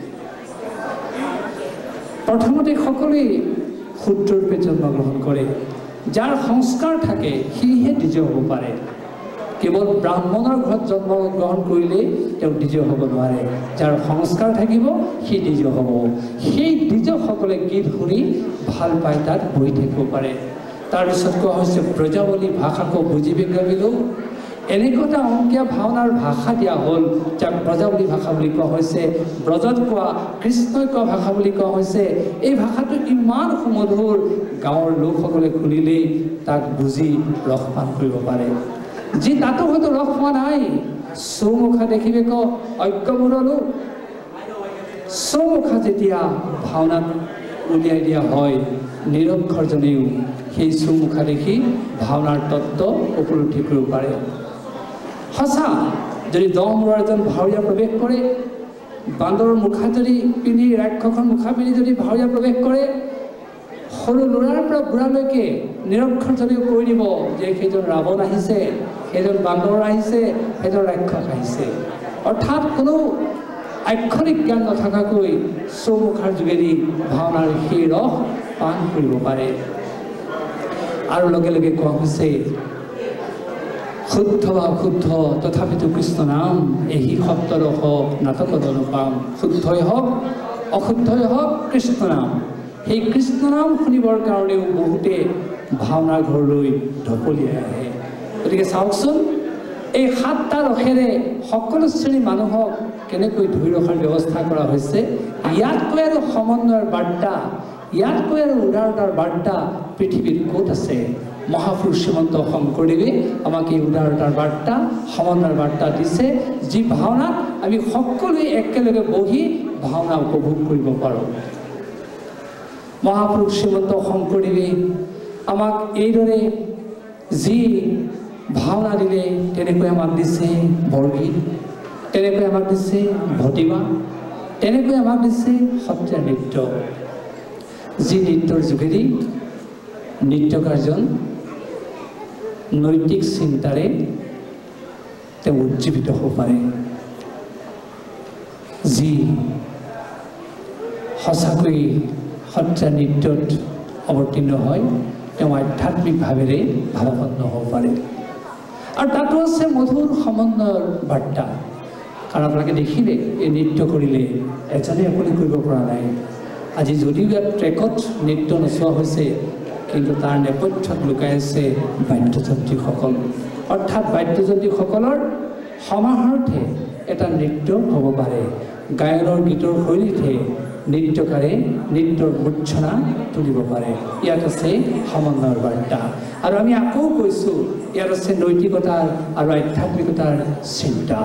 প্ৰথমতে সকলোৱে সূত্ৰৰূপে জন্মগ্ৰহণ কৰে। যাৰ সংস্কাৰ থাকে সিহে দ্বিজ হ'ব পাৰে। কেৱল ব্ৰাহ্মণৰ ঘৰত জন্মগ্ৰহণ কৰিলেই তেওঁ দ্বিজ হ'ব নোৱাৰে। যাৰ সংস্কাৰ থাকিব সি দ্বিজ হ'ব। সেই দ্বিজসকলে গীত শুনি ভাল পাই তাত বহি থাকিব পাৰে। তাৰপিছত কোৱা হৈছে ব্ৰজাৱলী ভাষাকো বুজিবে গ্ৰামীলো, এনেকুৱা এটা অংকীয়া ভাওনাৰ ভাষা দিয়া হ'ল যাক ব্ৰজাৱলী ভাষা বুলি কোৱা হৈছে। ব্ৰজত কোৱা কৃষ্ণই কোৱা ভাষা বুলি কোৱা হৈছে। এই ভাষাটো ইমান সুমধুৰ, গাঁৱৰ লোকসকলে শুনিলেই তাক বুজি ৰস পান কৰিব পাৰে। যি তাতো হয়তো ৰস পোৱা নাই, চৌমুখা দেখিবে অজ্ঞমূঢ় লোক, চৌমুখা যেতিয়া ভাওনাত উলিয়াই দিয়া হয়, নিৰক্ষৰজনেও সেই চৌমুখা দেখি ভাওনাৰ তত্ত্ব উপলব্ধি কৰিব পাৰে। সঁচা, যদি 10 মূৰৰ এজন ভাৱৰীয়া প্ৰৱেশ কৰে, বান্দৰৰ মুখা যদি পিন্ধি, ৰাক্ষসৰ মুখা পিন্ধি যদি ভাৱৰীয়া প্ৰৱেশ কৰে, সৰু ল'ৰাৰ পৰা বুঢ়ালৈকে নিৰক্ষৰজনেও কৈ দিব যে সেইজন ৰাৱণ আহিছে, সেইজন বান্দৰ আহিছে, সেইজন ৰাক্ষস আহিছে। অৰ্থাৎ কোনো আক্ষৰিক জ্ঞান নথকাকৈ চৌমুখাৰ যোগেদি ভাওনাৰ সেই ৰস পান কৰিব পাৰে। আৰু লগে লগে কোৱা হৈছে শুদ্ধ বা অশুদ্ধ তথাপিতো কৃষ্ণ নাম এই সপ্তৰস নাটকত অনুপাম। শুদ্ধই হওক অশুদ্ধই হওক কৃষ্ণ নাম, সেই কৃষ্ণ নাম শুনিবৰ কাৰণেও বহুতে ভাওনা ঘৰলৈ ঢপলিয়াই আহে। গতিকে চাওকচোন এই 7টা ৰসেৰে সকলো শ্ৰেণীৰ মানুহক কেনেকৈ ধৰি ৰখাৰ ব্যৱস্থা কৰা হৈছে। ইয়াতকৈ আৰু সমন্বয়ৰ বাৰ্তা, ইয়াতকৈ আৰু উদাৰতাৰ বাৰ্তা পৃথিৱীত ক'ত আছে? মহাপুৰুষ শ্ৰীমন্ত শংকৰদেৱে আমাক এই উদাৰতাৰ বাৰ্তা, সমন্বয়ৰ বাৰ্তা দিছে, যি ভাওনাত আমি সকলোৱে একেলগে বহি ভাওনা উপভোগ কৰিব পাৰোঁ। মহাপুৰুষ শ্ৰীমন্ত শংকৰদেৱে আমাক এইদৰে যি ভাওনা দিলে, তেনেকৈ আমাক দিছে বৰগীত, তেনেকৈ আমাক দিছে ভতিমা, তেনেকৈ আমাক দিছে সত্ৰীয়া নৃত্য, যি নৃত্যৰ যোগেদি নৃত্যকাৰজন নৈতিক চিন্তাৰে তেওঁ উজ্জীৱিত হ'ব পাৰে। যি সঁচাকৈ সত্ৰীয়া নৃত্যত অৱতীৰ্ণ হয় তেওঁ আধ্যাত্মিক ভাৱেৰে ভাৱাপন্ন হ'ব পাৰে। আৰু তাতো আছে মধুৰ সমন্বয়ৰ বাৰ্তা। কাৰণ আপোনালোকে দেখিলে এই নৃত্য কৰিলে এজনে অকলে কৰিব পৰা নাই। আজি যদিও ইয়াত ট্ৰেকত নৃত্য নচোৱা হৈছে, কিন্তু তাৰ নেপথ্যত লুকাই আছে বাদ্যযন্ত্ৰীসকল, অৰ্থাৎ বাদ্যযন্ত্ৰীসকলৰ সমাহাৰতে এটা নৃত্য হ'ব পাৰে। গায়নৰ গীতৰ শৈলীতে নৃত্যকাৰে নৃত্যৰ মূৰ্ছনা তুলিব পাৰে। ইয়াত আছে সমন্বয়ৰ বাৰ্তা। আৰু আমি আকৌ কৈছোঁ, ইয়াত আছে নৈতিকতাৰ আৰু আধ্যাত্মিকতাৰ চিন্তা।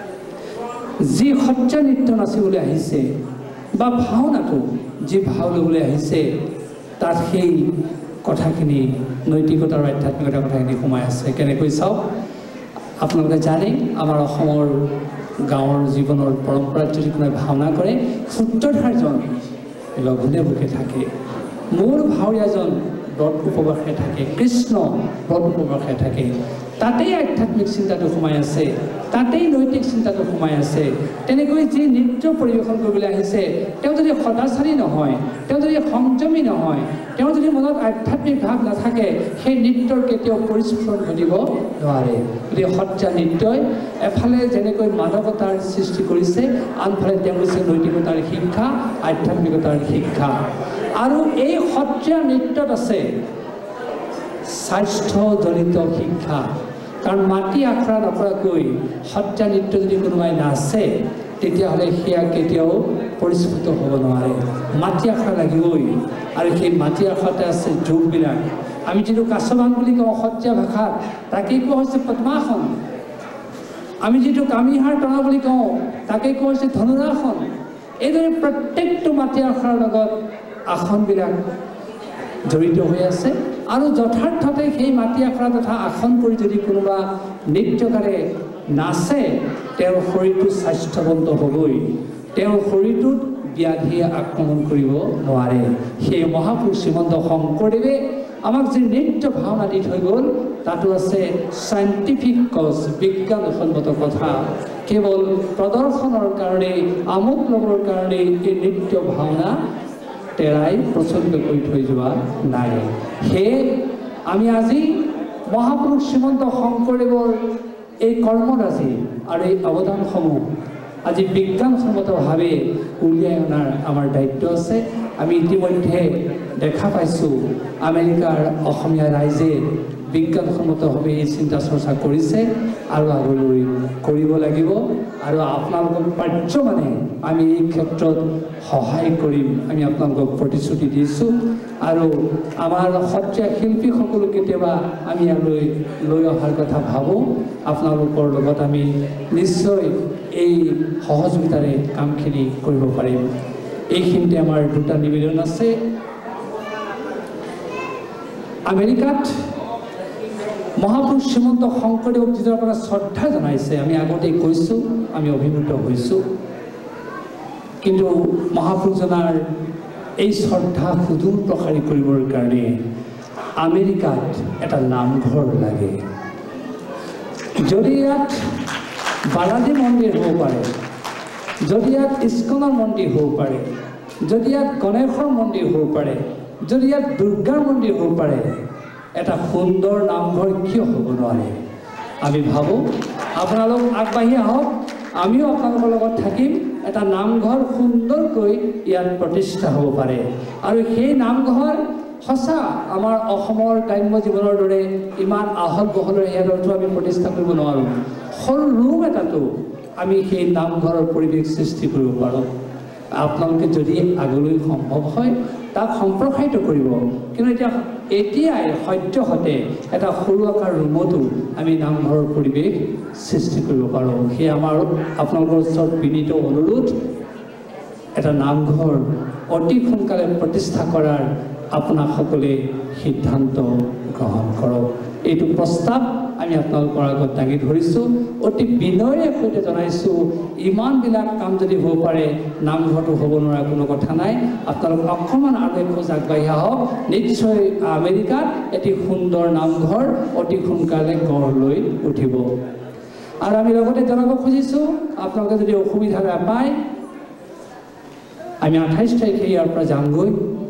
যি সত্ৰীয়া নৃত্য নাচিবলৈ আহিছে বা ভাওনাটো যি ভাও ল'বলৈ আহিছে, তাত সেই কথাখিনি নৈতিকতা আৰু আধ্যাত্মিকতাৰ কথাখিনি সোমাই আছে। কেনেকৈ চাওক, আপোনালোকে জানে আমাৰ অসমৰ গাঁৱৰ জীৱনৰ পৰম্পৰাত যদি কোনোবাই ভাওনা কৰে, সূত্ৰধাৰজন লঘোণে ভোকে থাকে, মূল ভাৱৰীয়াজন ব্ৰত উপবাসে থাকে, কৃষ্ণ ব্ৰত উপবাসে থাকে। তাতেই আধ্যাত্মিক চিন্তাটো সোমাই আছে, তাতেই নৈতিক চিন্তাটো সোমাই আছে। তেনেকৈ যি নৃত্য পৰিৱেশন কৰিবলৈ আহিছে, তেওঁ যদি সদাচাৰী নহয়, তেওঁ যদি সংযমী নহয়, তেওঁ যদি মনত আধ্যাত্মিক ভাৱ নাথাকে, সেই নৃত্যৰ কেতিয়াও পৰিস্ফুৰণ ঘটিব নোৱাৰে। গতিকে সত্ৰীয়া নৃত্যই এফালে যেনেকৈ মানৱতাৰ সৃষ্টি কৰিছে, আনফালে তেওঁ হৈছে নৈতিকতাৰ শিক্ষা, আধ্যাত্মিকতাৰ শিক্ষা। আৰু এই সত্ৰীয়া নৃত্যত আছে স্বাস্থ্যজনিত শিক্ষা। কাৰণ মাটি আখৰা নকৰাকৈ সত্ৰীয়া নৃত্য যদি কোনোবাই নাচে, তেতিয়াহ'লে সেয়া কেতিয়াও পৰিস্ফুট হ'ব নোৱাৰে। মাটি আখৰা লাগিবই। আৰু সেই মাটি আখৰাতে আছে যোগবিলাক। আমি যিটো কাছবান বুলি কওঁ সত্ৰীয়া ভাষাত, তাকেই কোৱা হৈছে পদ্মাসন। আমি যিটো কামিহাৰ টনা বুলি কওঁ, তাকেই কোৱা হৈছে ধনুৰাসন। এইদৰে প্ৰত্যেকটো মাটি আখৰাৰ লগত আসনবিলাক জড়িত হৈ আছে। আৰু যথাৰ্থতে সেই মাটি আখৰা তথা আসন কৰি যদি কোনোবা নৃত্যকাৰে নাচে, তেওঁৰ শৰীৰটো স্বাস্থ্যৱন্ত হ'বই, তেওঁৰ শৰীৰটোত ব্যাধিয়ে আক্ৰমণ কৰিব নোৱাৰে। সেই মহাপুৰুষ শ্ৰীমন্ত শংকৰদেৱে আমাক যি নৃত্য ভাওনা দি থৈ গ'ল, তাতো আছে চাইণ্টিফিক কজ, বিজ্ঞানসন্মত কথা। কেৱল প্ৰদৰ্শনৰ কাৰণে, আমোদ ল'বৰ কাৰণে এই নৃত্য ভাওনা তেৰাই প্ৰচলিত কৰি থৈ যোৱা নাই। সেয়ে আমি আজি মহাপুৰুষ শ্ৰীমন্ত শংকৰদেৱৰ এই কৰ্মৰাজি আৰু এই অৱদানসমূহ আজি বিজ্ঞানসন্মতভাৱে উলিয়াই অনাৰ আমাৰ দায়িত্ব আছে। আমি ইতিমধ্যে দেখা পাইছোঁ আমেৰিকাৰ অসমীয়া ৰাইজে বিজ্ঞানসন্মতভাৱে এই চিন্তা চৰ্চা কৰিছে আৰু আগলৈ কৰিব লাগিব। আৰু আপোনালোকক পাৰ্যমানে আমি এই ক্ষেত্ৰত সহায় কৰিম, আমি আপোনালোকক প্ৰতিশ্ৰুতি দিছোঁ। আৰু আমাৰ সত্ৰীয়া শিল্পীসকলো কেতিয়াবা আমি ইয়ালৈ লৈ অহাৰ কথা ভাবোঁ। আপোনালোকৰ লগত আমি নিশ্চয় এই সহযোগিতাৰে কামখিনি কৰিব পাৰিম। এইখিনিতে আমাৰ দুটা নিবেদন আছে। আমেৰিকাত মহাপুৰুষ শ্ৰীমন্ত শংকৰদেৱক যিদৰে আপোনাৰ শ্ৰদ্ধা জনাইছে, আমি আগতেই কৈছোঁ, আমি অভিভূত হৈছোঁ। কিন্তু মহাপুৰুষজনাৰ এই শ্ৰদ্ধা সুদূৰ প্ৰসাৰী কৰিবৰ কাৰণে আমেৰিকাত এটা নামঘৰ লাগে। যদি ইয়াত বালাজী মন্দিৰ হ'ব পাৰে, যদি ইয়াত ইস্কনৰ মন্দিৰ হ'ব পাৰে, যদি ইয়াত গণেশৰ মন্দিৰ হ'ব পাৰে, যদি ইয়াত দুৰ্গাৰ মন্দিৰ হ'ব পাৰে, এটা সুন্দৰ নামঘৰ কিয় হ'ব নোৱাৰে? আমি ভাবোঁ আপোনালোক আগবাঢ়ি আহক, আমিও আপোনালোকৰ লগত থাকিম। এটা নামঘৰ সুন্দৰকৈ ইয়াত প্ৰতিষ্ঠা হ'ব পাৰে। আৰু সেই নামঘৰ সঁচা আমাৰ অসমৰ গ্ৰাম্য জীৱনৰ দৰে ইমান আহল বহলেৰে ইয়াতো আমি প্ৰতিষ্ঠা কৰিব নোৱাৰোঁ সৰু ৰুম এটাতো আমি সেই নামঘৰৰ পৰিৱেশ সৃষ্টি কৰিব পাৰোঁ আপোনালোকে যদি আগলৈ সম্ভৱ হয় তাক সম্প্ৰসাৰিত কৰিব কিন্তু এতিয়াই সদ্যহতে এটা সৰু আকাৰ ৰুমতো আমি নামঘৰৰ পৰিৱেশ সৃষ্টি কৰিব পাৰোঁ সেই আমাৰ আপোনালোকৰ ওচৰত বিনীত অনুৰোধ এটা নামঘৰ অতি সোনকালে প্ৰতিষ্ঠা কৰাৰ আপোনাসকলে সিদ্ধান্ত গ্ৰহণ কৰক এইটো প্ৰস্তাৱ আমি আপোনালোকৰ আগত দাঙি ধৰিছোঁ অতি বিনয়েৰে সৈতে জনাইছোঁ ইমানবিলাক কাম যদি হ'ব পাৰে নামঘৰটো হ'ব নোৱাৰা কোনো কথা নাই আপোনালোক অকণমান আৰু এখোজ আগবাঢ়ি আহক নিশ্চয় আমেৰিকাত এটি সুন্দৰ নামঘৰ অতি সোনকালে গঢ় লৈ উঠিব আৰু আমি লগতে জনাব খুজিছোঁ আপোনালোকে যদি অসুবিধা নাপায় আমি 28 তাৰিখে ইয়াৰ পৰা যামগৈ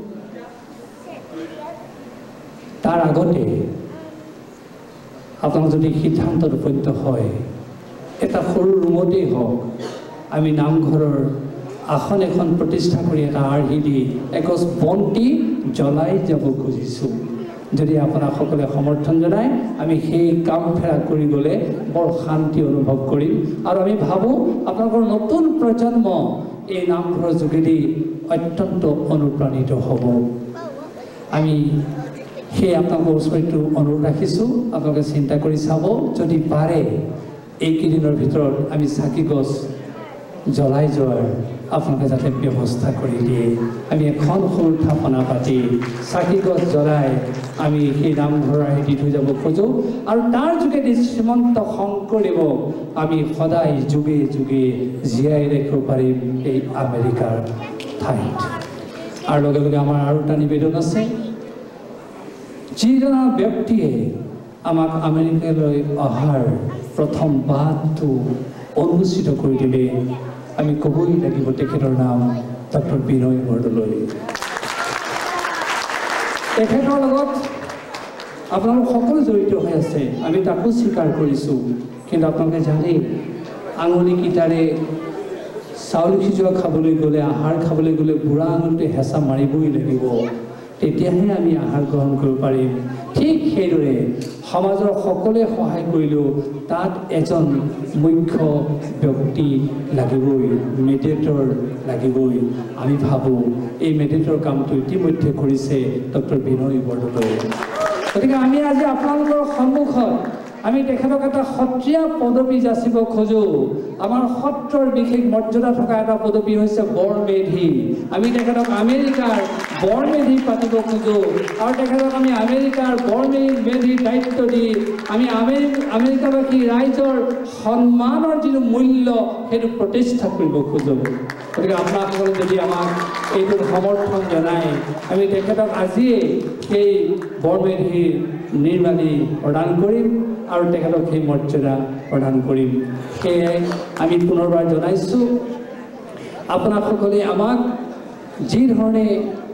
তাৰ আগতে আপোনালোক যদি সিদ্ধান্তত উপনীত হয় এটা সৰু ৰুমতেই হওক আমি নামঘৰৰ আসন এখন প্ৰতিষ্ঠা কৰি এটা আৰ্হি দি এগছ বন্তি জ্বলাই যাব খুজিছোঁ যদি আপোনাসকলে সমৰ্থন জনায় আমি সেই কাম ফেৰা কৰি গ'লে বৰ শান্তি অনুভৱ কৰিম আৰু আমি ভাবোঁ আপোনালোকৰ নতুন প্ৰজন্ম এই নামঘৰৰ যোগেদি অত্যন্ত অনুপ্ৰাণিত হ'ব আমি সেই আপোনালোকৰ ওচৰতো অনুৰোধ ৰাখিছোঁ আপোনালোকে চিন্তা কৰি চাব যদি পাৰে এইকেইদিনৰ ভিতৰত আমি চাকি গছ জ্বলাই যোৱাৰ আপোনালোকে যাতে ব্যৱস্থা কৰি দিয়ে আমি এখন সৰু থাপনা পাতি চাকি গছ জ্বলাই আমি সেই নামঘৰৰ দি থৈ যাব খোজোঁ আৰু তাৰ যোগেদি শ্ৰীমন্ত শংকৰদেৱক আমি সদায় যুগে যুগে জীয়াই ৰাখিব পাৰিম এই আমেৰিকাৰ ঠাইত আৰু লগে লগে আমাৰ আৰু এটা নিবেদন আছে যিজনা ব্যক্তিয়ে আমাক আমেৰিকালৈ অহাৰ প্ৰথম বাটটো উন্মোচিত কৰি দিলে আমি ক'বই লাগিব তেখেতৰ নাম ডক্টৰ বিনয় বৰদলৈ তেখেতৰ লগত আপোনালোক সকলো জড়িত হৈ আছে আমি তাকো স্বীকাৰ কৰিছোঁ কিন্তু আপোনালোকে জানেই আঙুলিকেইটাৰে চাউল সিজোৱা খাবলৈ গ'লে আহাৰ খাবলৈ গ'লে বুঢ়া আঙুলিতে হেঁচা মাৰিবই লাগিব তেতিয়াহে আমি আহাৰ গ্ৰহণ কৰিব পাৰিম ঠিক সেইদৰে সমাজৰ সকলোৱে সহায় কৰিলেও তাত এজন মুখ্য ব্যক্তি লাগিবই মেডিয়েটৰ লাগিবই আমি ভাবোঁ এই মেডিয়েটৰ কামটো ইতিমধ্যে কৰিছে ডক্টৰ বিনয় বৰদলৈ গতিকে আমি আজি আপোনালোকৰ সন্মুখত আমি তেখেতক এটা সত্ৰীয়া পদবী যাচিব খোজোঁ আমাৰ সত্ৰৰ বিশেষ মৰ্যাদা থকা এটা পদবী হৈছে বৰমেধি আমি তেখেতক আমেৰিকাৰ বৰমেধি পাতিব খোজোঁ আৰু তেখেতক আমি আমেৰিকাৰ বৰমেধি দায়িত্ব দি আমি আমেৰিকাবাসী ৰাইজৰ সন্মানৰ যিটো মূল্য সেইটো প্ৰতিষ্ঠা কৰিব খোজোঁ গতিকে আপোনালোকে যদি আমাক এইটোত সমৰ্থন জনায় আমি তেখেতক আজিয়ে সেই বৰমেধিৰ নিৰ্মাণী প্ৰদান কৰিম আৰু তেখেতক সেই মৰ্যাদা প্ৰদান কৰিম সেয়াই আমি পুনৰবাৰ জনাইছোঁ আপোনাসকলে আমাক যি ধৰণে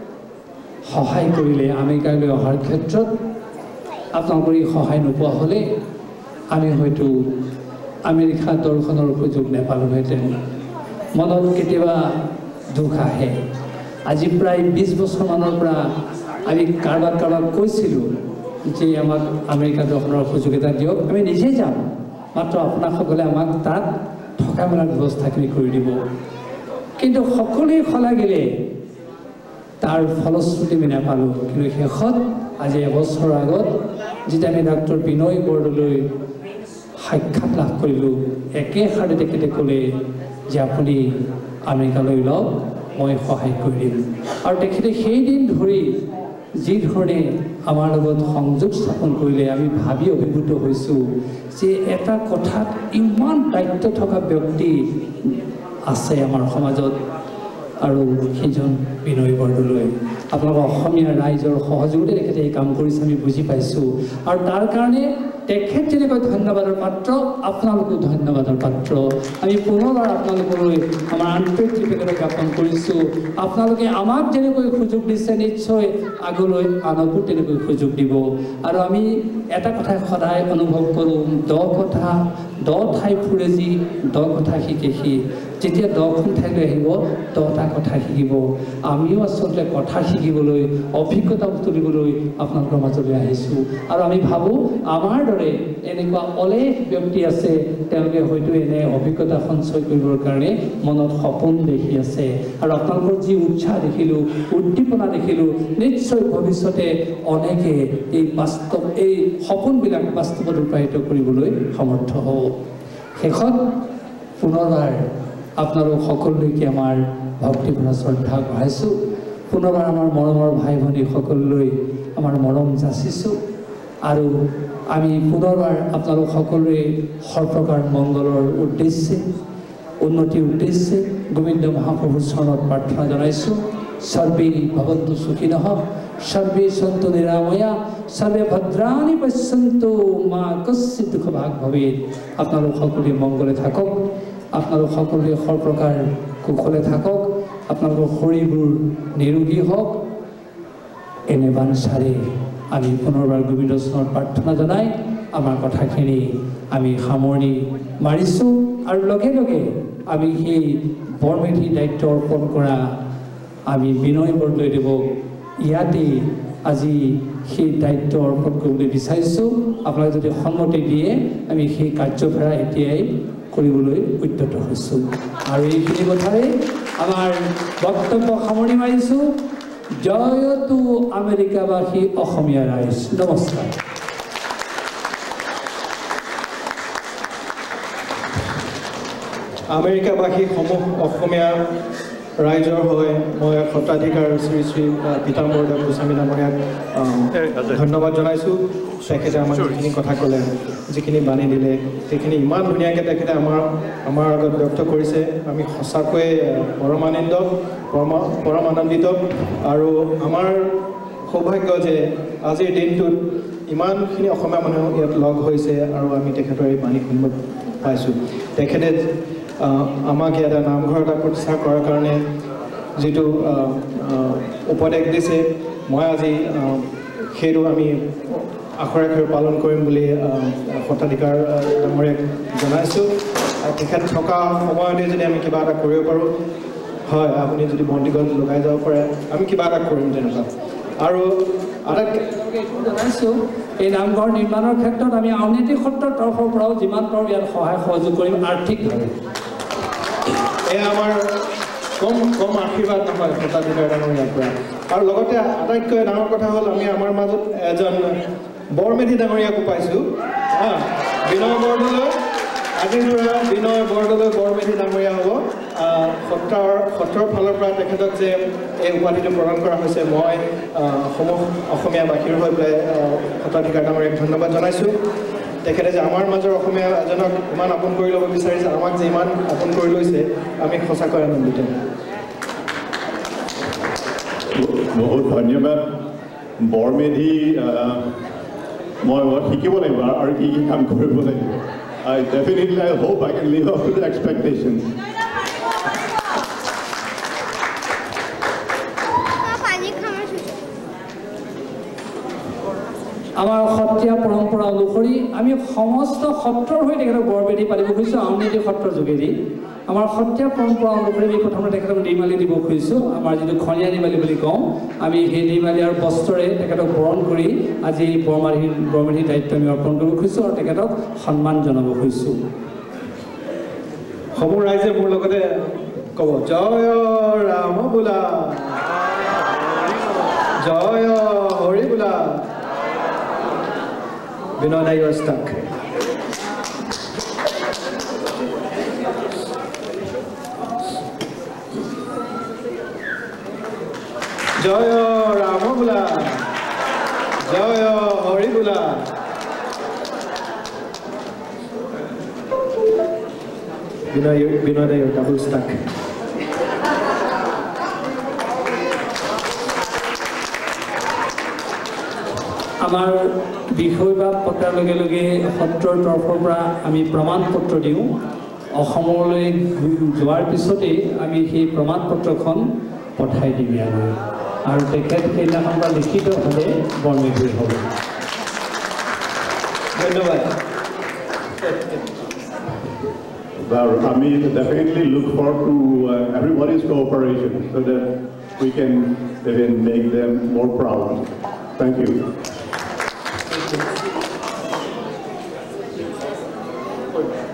সহায় কৰিলে আমেৰিকালৈ অহাৰ ক্ষেত্ৰত আপোনালোকৰ এই সহায় নোপোৱা হ'লে আমি হয়তো আমেৰিকা দৰ্শনৰ সুযোগ নাপালোঁহেঁতেন মনত কেতিয়াবা দুখ আহে আজি প্ৰায় 20 বছৰমানৰ পৰা আমি কাৰোবাক কৈছিলোঁ যে আমাক আমেৰিকা দৰ্শনৰ সুযোগ এটা দিয়ক আমি নিজে যাম মাত্ৰ আপোনাসকলে আমাক তাত থকা মেলাৰ ব্যৱস্থাখিনি কৰি দিব কিন্তু সকলোৱে শলাগিলে তাৰ ফলশ্ৰুতি আমি নাপালোঁ কিন্তু শেষত আজি এবছৰৰ আগত যেতিয়া আমি ডক্টৰ বিনয় বৰদলৈ সাক্ষাৎ লাভ কৰিলোঁ একেষাৰে তেখেতে ক'লে যে আপুনি আমেৰিকালৈ লওক মই সহায় কৰি দিম আৰু তেখেতে সেইদিন ধৰি যি ধৰণে আমাৰ লগত সংযোগ স্থাপন কৰিলে আমি ভাবি অভিভূত হৈছোঁ যে এটা কথাত ইমান দায়িত্ব থকা ব্যক্তি আছে আমাৰ সমাজত আৰু সেইজন বিনয় বৰদলৈ আপোনালোকৰ অসমীয়া ৰাইজৰ সহযোগতে তেখেতে এই কাম কৰিছে আমি বুজি পাইছোঁ আৰু তাৰ কাৰণে তেখেত যেনেকৈ ধন্যবাদৰ পাত্ৰ আপোনালোকো ধন্যবাদৰ পাত্ৰ আমি পুনৰবাৰ আপোনালোকলৈ আমাৰ আন্তৰিক কৃতজ্ঞতা জ্ঞাপন কৰিছোঁ আপোনালোকে আমাক যেনেকৈ সুযোগ দিছে নিশ্চয় আগলৈ আনকো তেনেকৈ সুযোগ দিব আৰু আমি এটা কথা সদায় অনুভৱ কৰোঁ দ ঠাই ফুৰে যি দ কথা শিকে সি যেতিয়া দখন ঠাইলৈ আহিব দটা কথা শিকিব আমিও আচলতে কথা শিকিবলৈ অভিজ্ঞতা তুলিবলৈ আপোনালোকৰ মাজলৈ আহিছোঁ আৰু আমি ভাবোঁ আমাৰ দৰে এনেকুৱা অলেখ ব্যক্তি আছে তেওঁলোকে হয়তো এনে অভিজ্ঞতা সঞ্চয় কৰিবৰ কাৰণে মনত সপোন দেখি আছে আৰু আপোনালোকৰ যি উৎসাহ দেখিলোঁ উদ্দীপনা দেখিলোঁ নিশ্চয় ভৱিষ্যতে অনেকে এই সপোনবিলাক বাস্তৱত ৰূপায়িত কৰিবলৈ সমৰ্থ হ'ব শেষত পুনৰবাৰ আপোনালোক সকলোলৈকে আমাৰ ভক্তিপূৰ্ণ শ্ৰদ্ধা আগবঢ়াইছোঁ পুনৰবাৰ আমাৰ মৰমৰ ভাই ভনীসকললৈ আমাৰ মৰম যাচিছোঁ আৰু আমি পুনৰবাৰ আপোনালোক সকলোৰে সৰ্বপ্ৰকাৰ মংগলৰ উদ্দেশ্যে উন্নতিৰ উদ্দেশ্যে গোবিন্দ মহাপ্ৰভুৰ চৰণত প্ৰাৰ্থনা জনাইছোঁ সৰ্বে ভৱন্তু সুখিনঃ সৰ্বে সন্তু নিৰাময়া সৰ্বে ভদ্ৰাণি পশ্যন্তু মা কশ্চিৎ দুঃখ ভাগ ভৱেৎ আপোনালোক সকলোৱে মংগলে থাকক আপোনালোক সকলোৱে সৰ্বপ্ৰকাৰ কুশলে থাকক আপোনালোকৰ শৰীৰবোৰ নিৰোগী হওক এনে বাঞ্ছাৰে আমি পুনৰবাৰ গোবিন্দ চৰণত প্ৰাৰ্থনা জনাই আমাৰ কথাখিনি আমি সামৰণি মাৰিছোঁ আৰু লগে লগে আমি সেই বৰমেধি দায়িত্ব অৰ্পণ কৰা আমি বিনয় বৰদলৈদেৱক ইয়াতে আজি সেই দায়িত্ব অৰ্পণ কৰিবলৈ বিচাৰিছোঁ আপোনালোকে যদি সন্মতি দিয়ে আমি সেই কাৰ্যভাৰ এতিয়াই কৰিবলৈ উদ্যত হৈছোঁ আৰু এইখিনি কথাৰে আমাৰ বক্তব্য সামৰণি মাৰিছোঁ জয়তু আমেৰিকাবাসী অসমীয়া ৰাইজ নমস্কাৰ আমেৰিকাবাসী সমূহ অসমীয়া ৰাইজৰ হৈ মই সত্ৰাধিকাৰ শ্ৰী শ্ৰী পিতাম্বৰ দেৱ গোস্বামী ডাঙৰীয়াক ধন্যবাদ জনাইছোঁ তেখেতে আমাক যিখিনি কথা ক'লে যিখিনি বাণী দিলে সেইখিনি ইমান ধুনীয়াকৈ তেখেতে আমাৰ আগত ব্যক্ত কৰিছে আমি সঁচাকৈয়ে পৰম আনন্দিত আৰু আমাৰ সৌভাগ্য যে আজিৰ দিনটোত ইমানখিনি অসমীয়া মানুহ ইয়াত লগ হৈছে আৰু আমি তেখেতৰ এই বাণী শুনিব পাইছোঁ তেখেতে আমাক ইয়াতে নামঘৰ এটা প্ৰতিষ্ঠা কৰাৰ কাৰণে যিটো উপদেশ দিছে মই আজি সেইটো আমি আখৰে আখৰে পালন কৰিম বুলি সত্ৰাধিকাৰ ডাঙৰীয়াক জনাইছোঁ তেখেত থকা সময়তে যদি আমি কিবা এটা কৰিব পাৰোঁ হয় আপুনি যদি বন্তিগছ লগাই যাব পাৰে আমি কিবা এটা কৰিম তেনেকুৱা আৰু আটাইতকৈ জনাইছোঁ এই নামঘৰ নিৰ্মাণৰ ক্ষেত্ৰত আমি আউনীআটী সত্ৰৰ তৰফৰ পৰাও যিমান পাৰোঁ ইয়াত সহায় সহযোগ কৰিম আৰ্থিকভাৱে এয়া আমাৰ কম আশীৰ্বাদ নহয় সত্ৰাধিকাৰ ডাঙৰীয়াৰ পৰা আৰু লগতে আটাইতকৈ ডাঙৰ কথা হ'ল আমি আমাৰ মাজত এজন বৰমেধি ডাঙৰীয়াকো পাইছোঁ বিনয় বৰদলৈ আজিৰ পৰা বিনয় বৰদলৈ বৰমেধি ডাঙৰীয়া হ'ব সত্ৰৰ ফালৰ পৰা তেখেতক যে এই উপাধিটো প্ৰদান কৰা হৈছে মই সমূহ অসমীয়াবাসীৰ হৈ পেলাই সত্ৰাধিকাৰ ডাঙৰীয়াক ধন্যবাদ জনাইছোঁ তেখেতে যে আমাৰ মাজৰ অসমীয়া এজনক ইমান আপোন কৰি ল'ব বিচাৰিছে আমাক যে ইমান আপোন কৰি লৈছে আমি সঁচাকৈ আনন্দিত বহুত ধন্যবাদ বৰমেধি মই শিকিব লাগিব আৰু কি কি কাম কৰিব লাগিব I definitely hope I can live up to the expectations. আমাৰ সত্ৰীয়া পৰম্পৰা অনুসৰি আমি সমস্ত সত্ৰৰ হৈ তেখেতক বৰবেদী পাতিব খুজিছোঁ আউনীআটী সত্ৰৰ যোগেদি আমাৰ সত্ৰীয়া পৰম্পৰা অনুসৰি আমি প্ৰথমতে তেখেতক নিৰ্মালি দিব খুজিছোঁ আমাৰ যিটো খনীয়া নিৰ্মালি বুলি কওঁ আমি সেই নিৰ্মালি আৰু বস্ত্ৰৰে তেখেতক বৰণ কৰি আজি বৰমেধিৰ দায়িত্ব আমি অৰ্পণ কৰিব খুজিছোঁ আৰু তেখেতক সন্মান জনাব খুজিছোঁ সমূহ ৰাইজে মোৰ লগতে ক'ব জয় ৰাম বোলা জয় হৰি বোলা Vinod, you are stuck. Jaya Rama Bula, Jaya Hari Bula. Vinod, you are double stuck. আমাৰ বিষয় বা পতাৰ লগে লগে সত্ৰৰ তৰফৰ পৰা আমি প্ৰমাণ পত্ৰ দিওঁ অসমলৈ যোৱাৰ পিছতেই আমি সেই প্ৰমাণ পত্ৰখন পঠাই দিম ইয়ালৈ আৰু তেখেত সেইদিনাখন বা লিখিতভাৱে বৰ্ণিত হ'ব ধন্যবাদ Well, I mean, definitely look forward to everybody's cooperation so that we can even make them more proud. Thank you. Thank you.